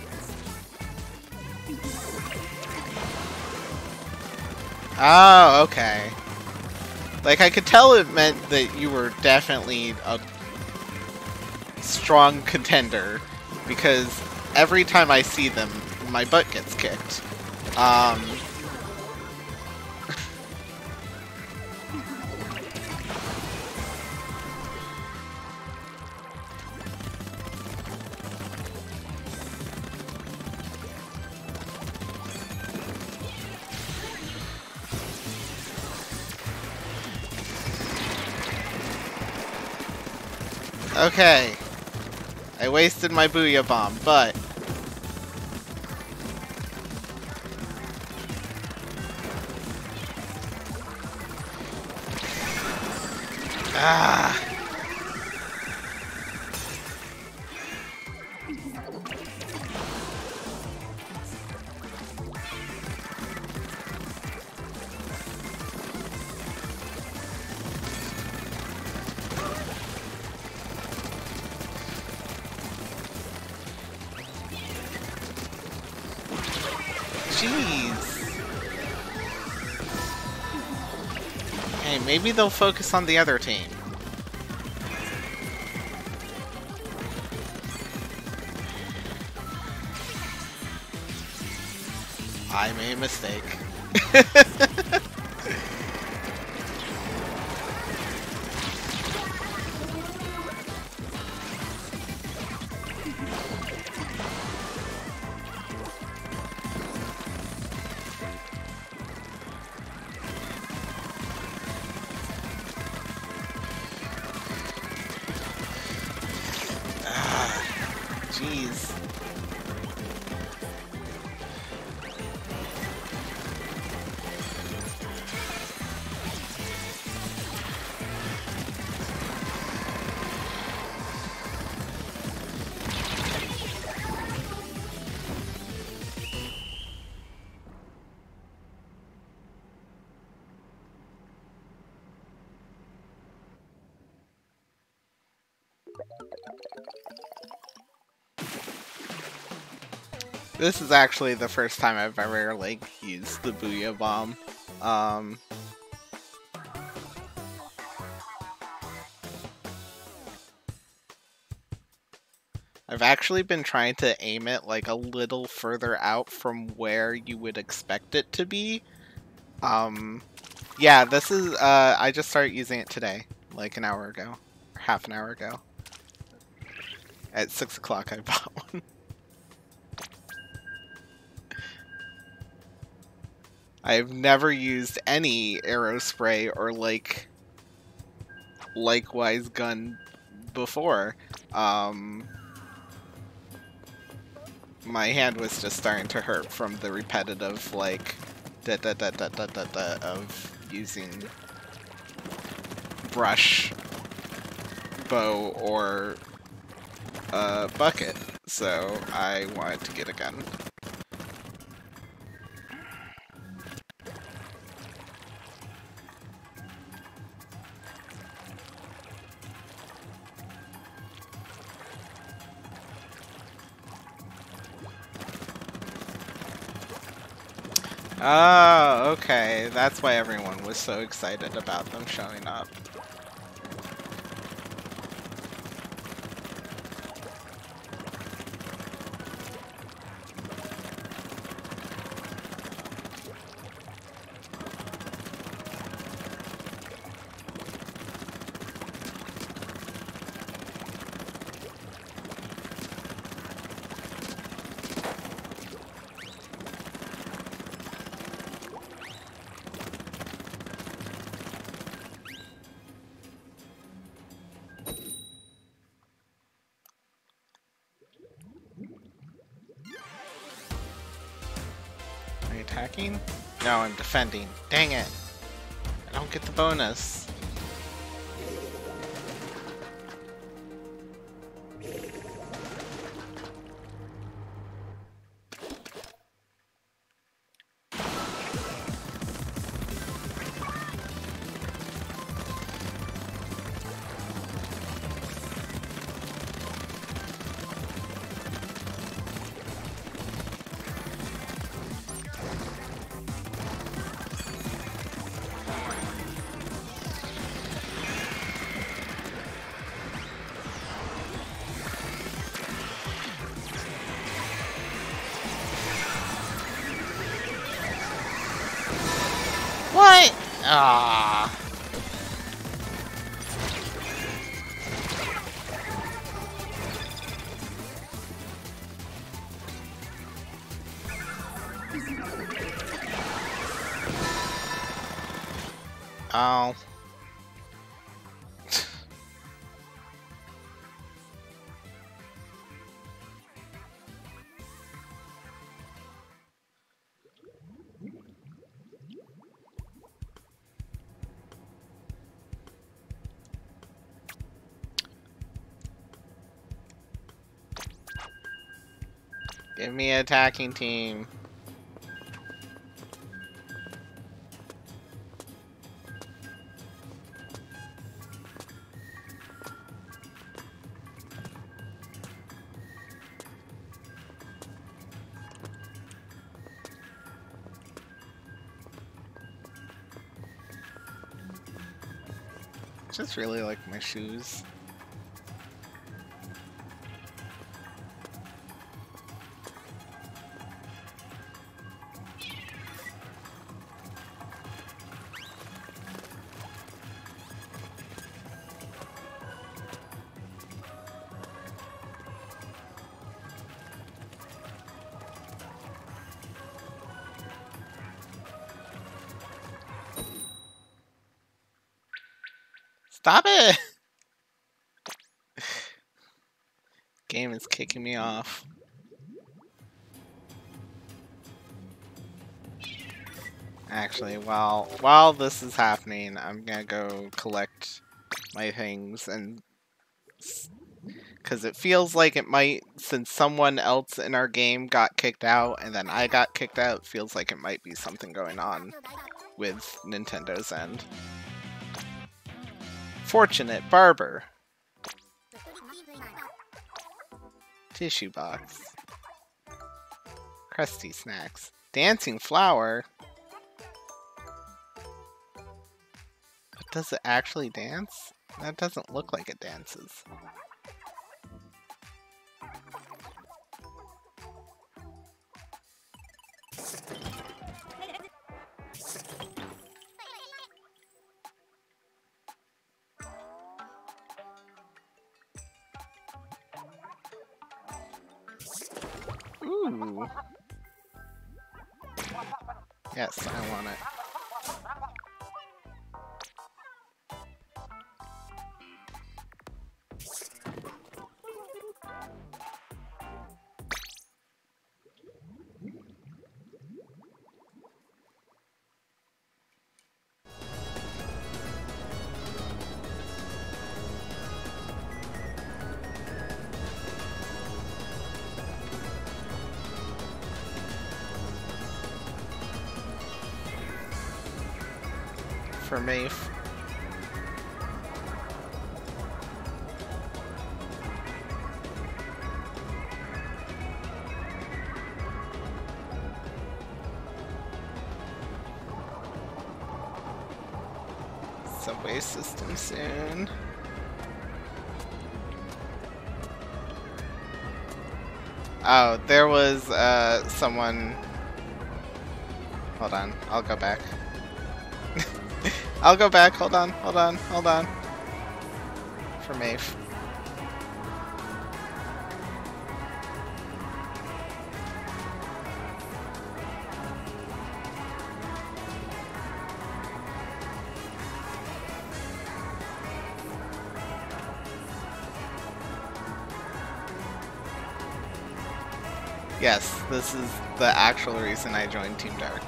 Oh, okay. Like, I could tell it meant that you were definitely a strong contender, because every time I see them, my butt gets kicked. Um... Okay. I wasted my Booyah Bomb, but... Ah! Jeez. Hey, maybe they'll focus on the other team. I made a mistake. Jeez. This is actually the first time I've ever, like, used the Booyah Bomb. Um... I've actually been trying to aim it, like, a little further out from where you would expect it to be. Um... Yeah, this is, uh, I just started using it today, like an hour ago. Or half an hour ago. At six o'clock I bought one. I've never used any arrow spray or, like, likewise gun before. Um, my hand was just starting to hurt from the repetitive, like, da da da da da da da of using brush, bow, or a bucket. So I wanted to get a gun. Oh, okay. That's why everyone was so excited about them showing up. Attacking? No, I'm defending. Dang it. I don't get the bonus. What? Ah. Oh. Give me an attacking team. Just really like my shoes. Stop it! Game is kicking me off. Actually, while while this is happening, I'm gonna go collect my things, and because it feels like it might, since someone else in our game got kicked out and then I got kicked out, it feels like it might be something going on with Nintendo's end. Fortunate Barber. Tissue box. Crusty snacks. Dancing flower. But does it actually dance? That doesn't look like it dances. Ooh. Yes, I want it. for me. Subway system soon. Oh, there was uh, someone. Hold on, I'll go back. I'll go back. Hold on, hold on, hold on. For Maeve. Yes, this is the actual reason I joined Team Dark.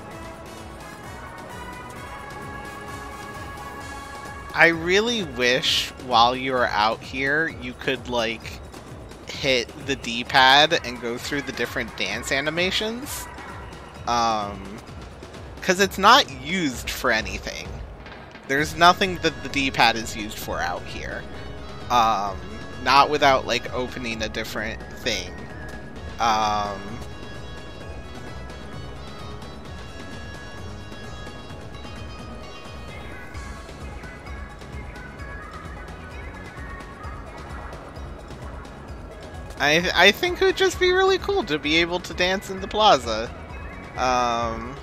I really wish while you were out here you could like hit the D-pad and go through the different dance animations. Um, because it's not used for anything. There's nothing that the D-pad is used for out here. Um, not without like opening a different thing. Um, I I think it would just be really cool to be able to dance in the plaza. Um,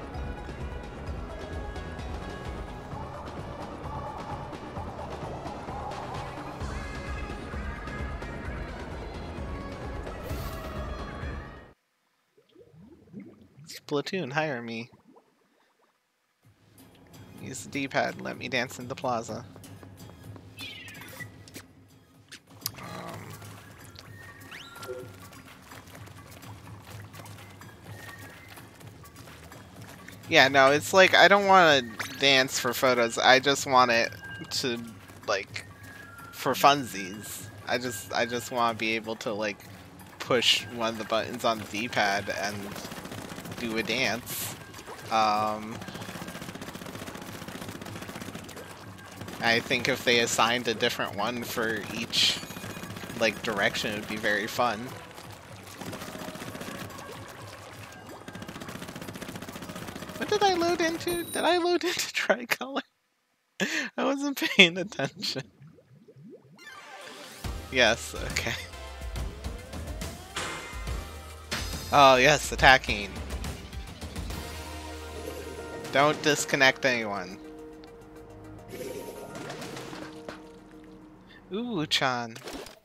Splatoon, hire me. Use the D-pad, let me dance in the plaza. Um, yeah, no, it's like, I don't want to dance for photos, I just want it to, like, for funsies. I just, I just want to be able to, like, push one of the buttons on the D-pad and do a dance. Um, I think if they assigned a different one for each, like, direction, it would be very fun. What did I load into? Did I load into tricolor? I wasn't paying attention. Yes, okay. Oh, yes, attacking. Don't disconnect anyone. Ooh, Chan.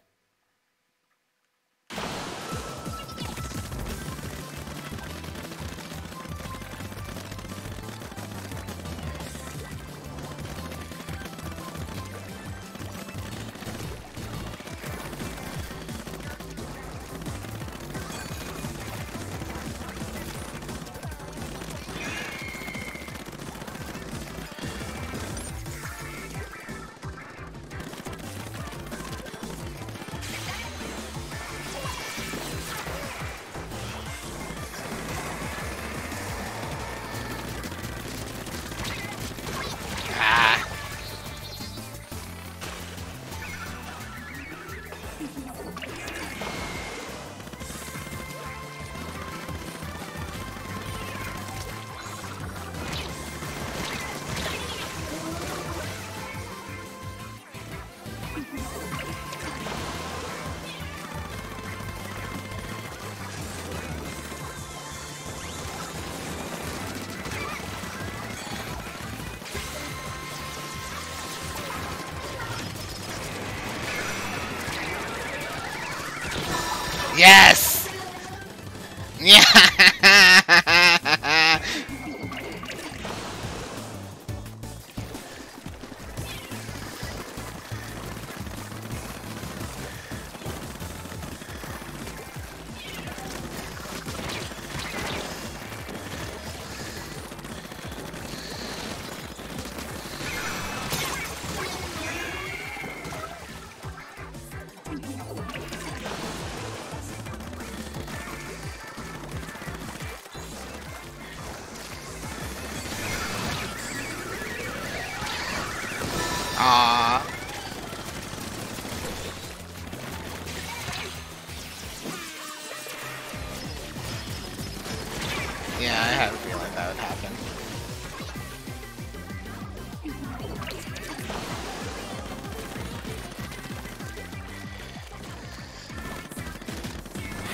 Yes! Yeah!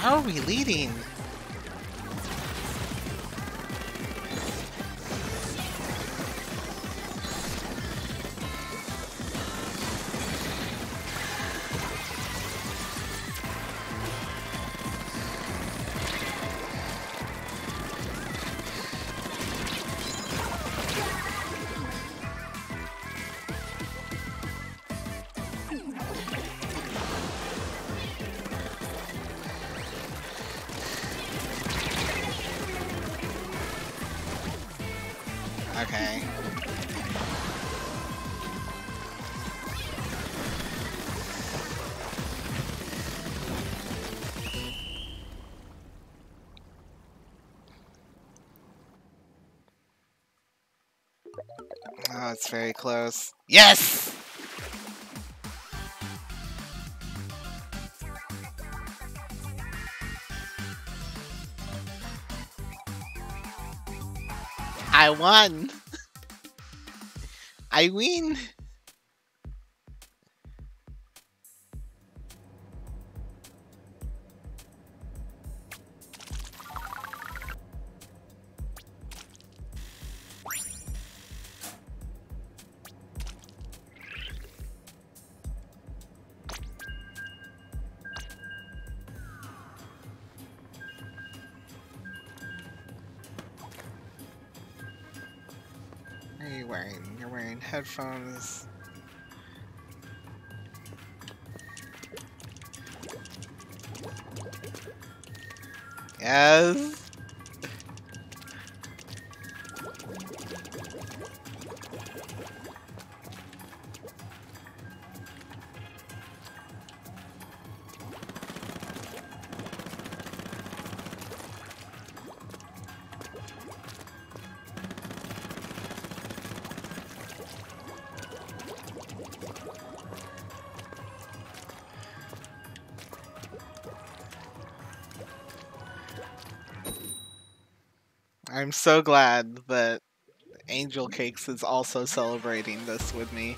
How are we leading? Okay. Oh, it's very close. Yes! I won! I win! What are you wearing? You're wearing headphones. Yes! I'm so glad that AngelCakes is also celebrating this with me.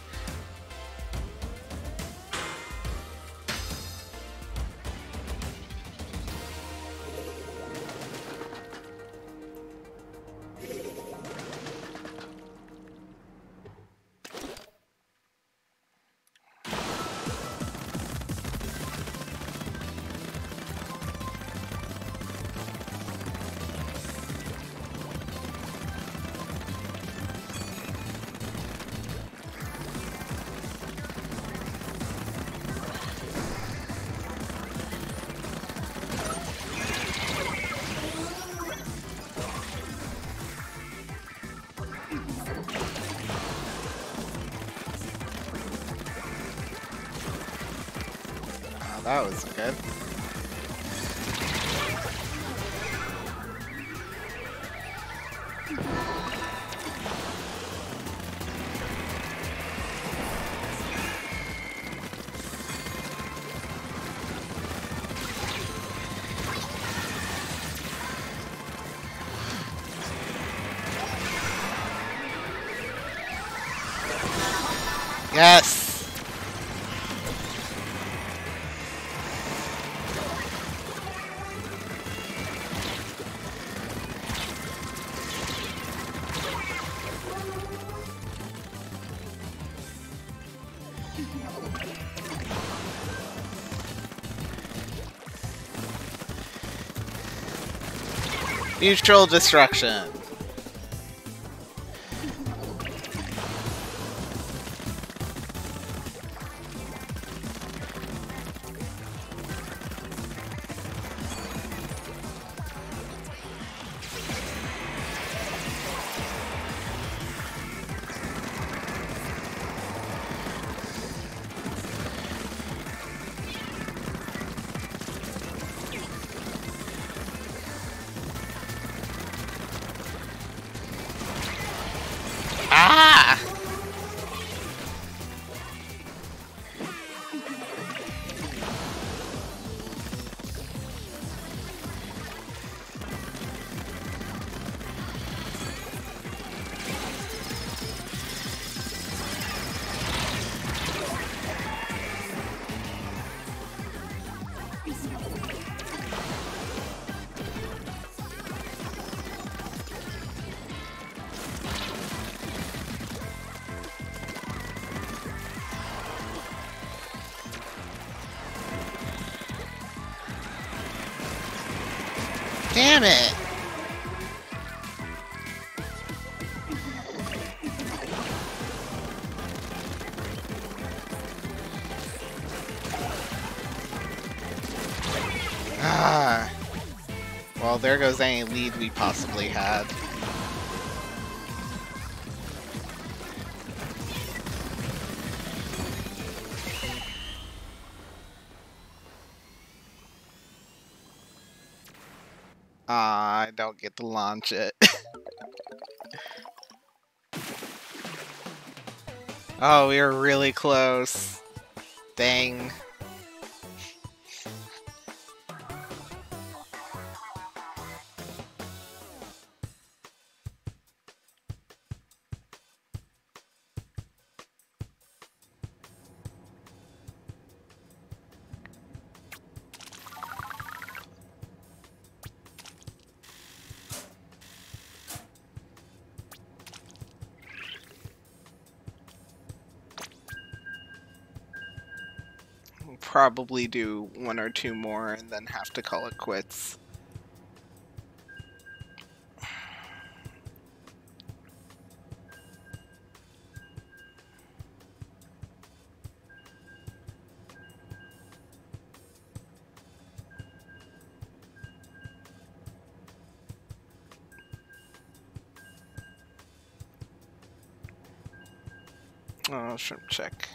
Oh, that was good. Yes! Mutual destruction. Damn it! Ah. Well, there goes any lead we possibly had. Ah, I don't get to launch it. Oh, we were really close. Dang. Probably do one or two more and then have to call it quits. Oh, shrimp check.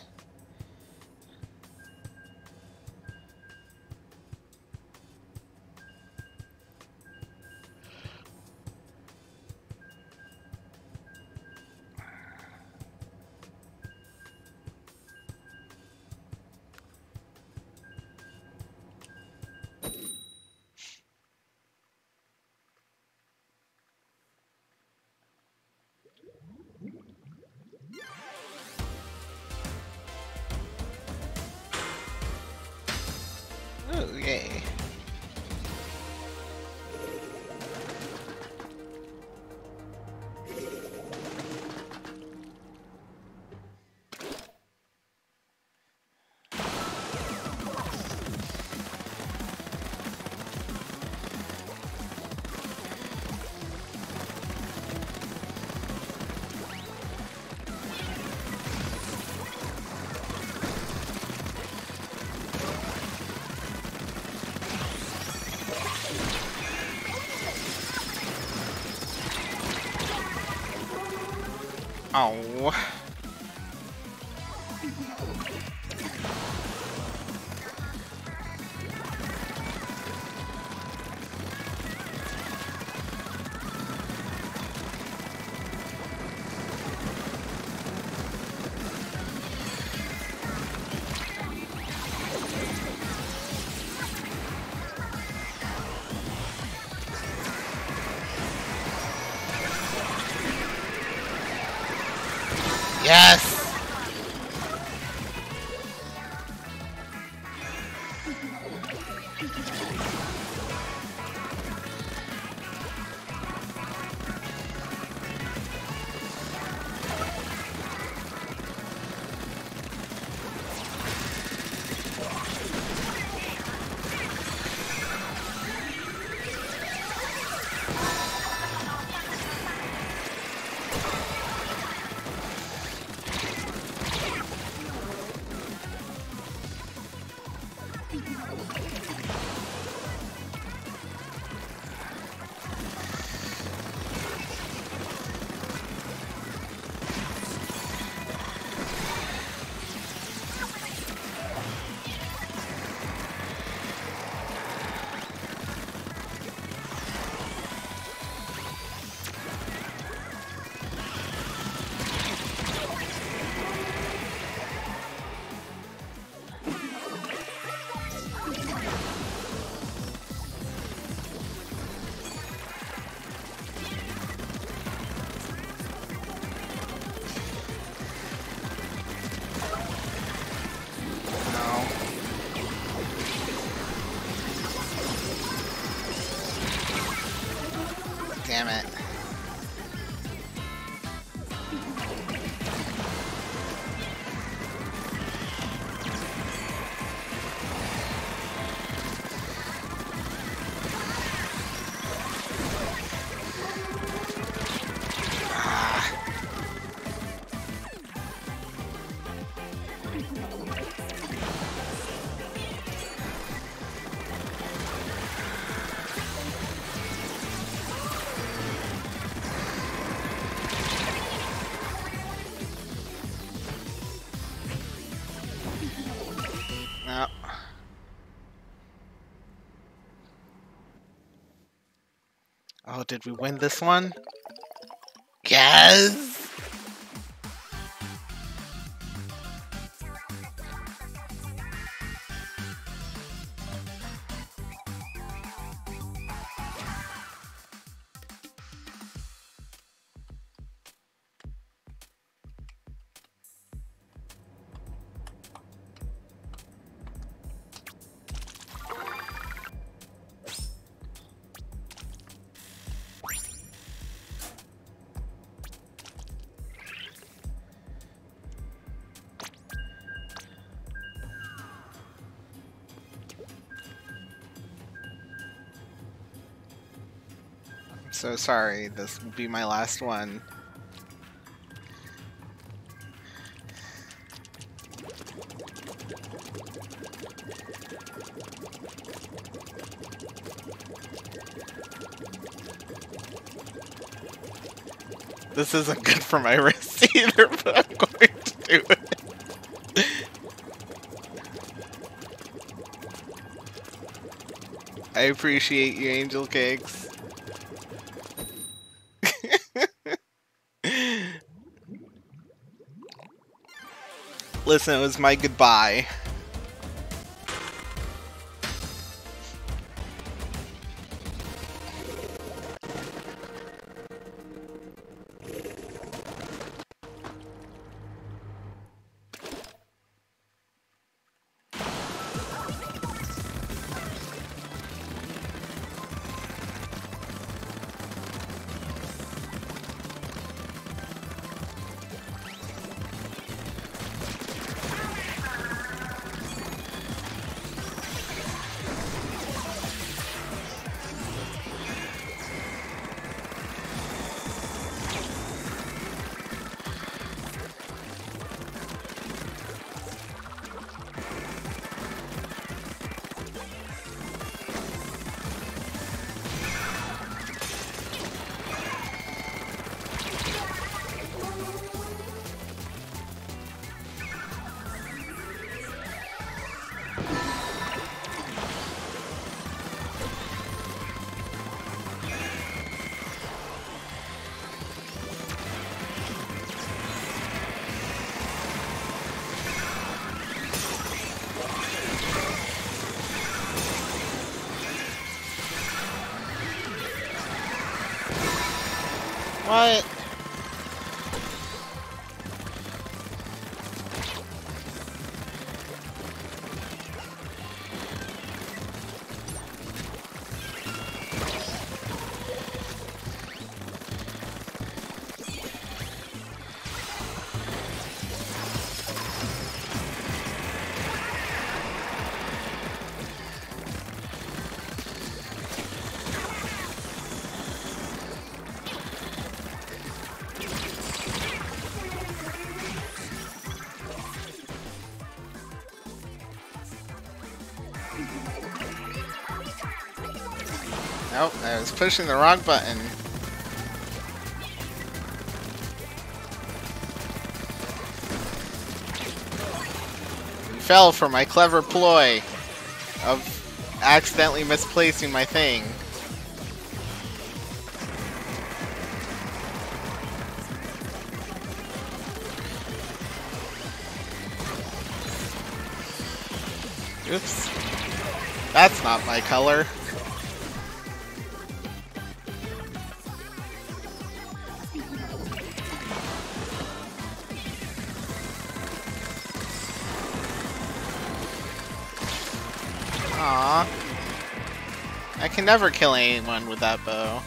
Oh, yay. Oh. Yes! Damn it. Oh, did we win this one? Yes! So sorry, this will be my last one. This isn't good for my wrist either, but I'm going to do it. I appreciate you, AngelCakes. Listen, it was my goodbye. What? Nope, I was pushing the wrong button. You fell for my clever ploy of accidentally misplacing my thing. Oops. That's not my color. Aww. I can never kill anyone with that bow.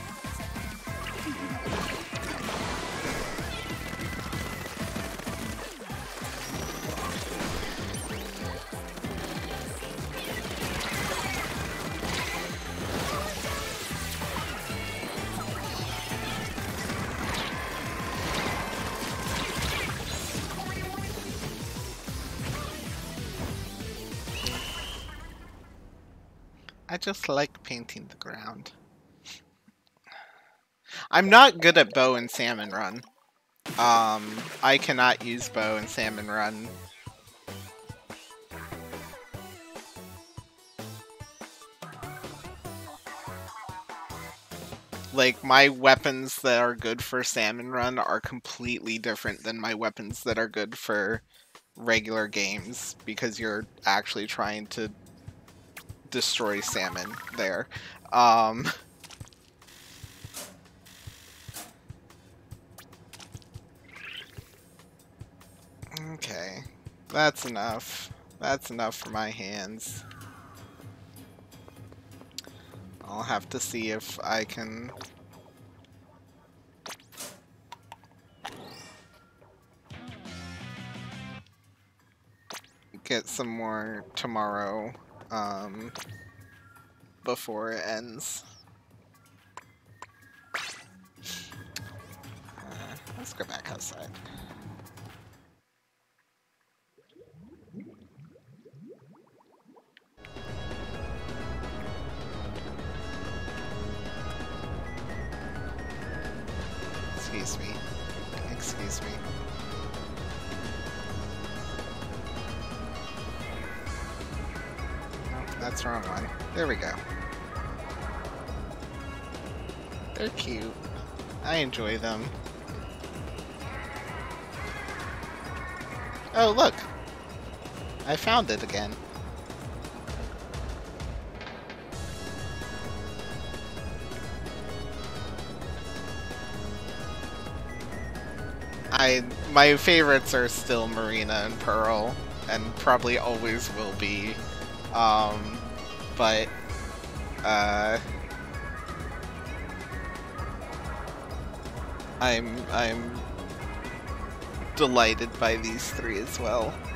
I just like painting the ground. I'm not good at bow and salmon run. Um, I cannot use bow and salmon run. Like, my weapons that are good for Salmon Run are completely different than my weapons that are good for regular games, because you're actually trying to destroy salmon there. Um, okay, that's enough. That's enough for my hands. I'll have to see if I can get some more tomorrow, um, before it ends. Uh, let's go back outside. Excuse me. Excuse me. Oh, that's the wrong one. There we go. They're cute. I enjoy them. Oh, look! I found it again. I my favorites are still Marina and Pearl, and probably always will be. Um, but uh, I'm I'm delighted by these three as well.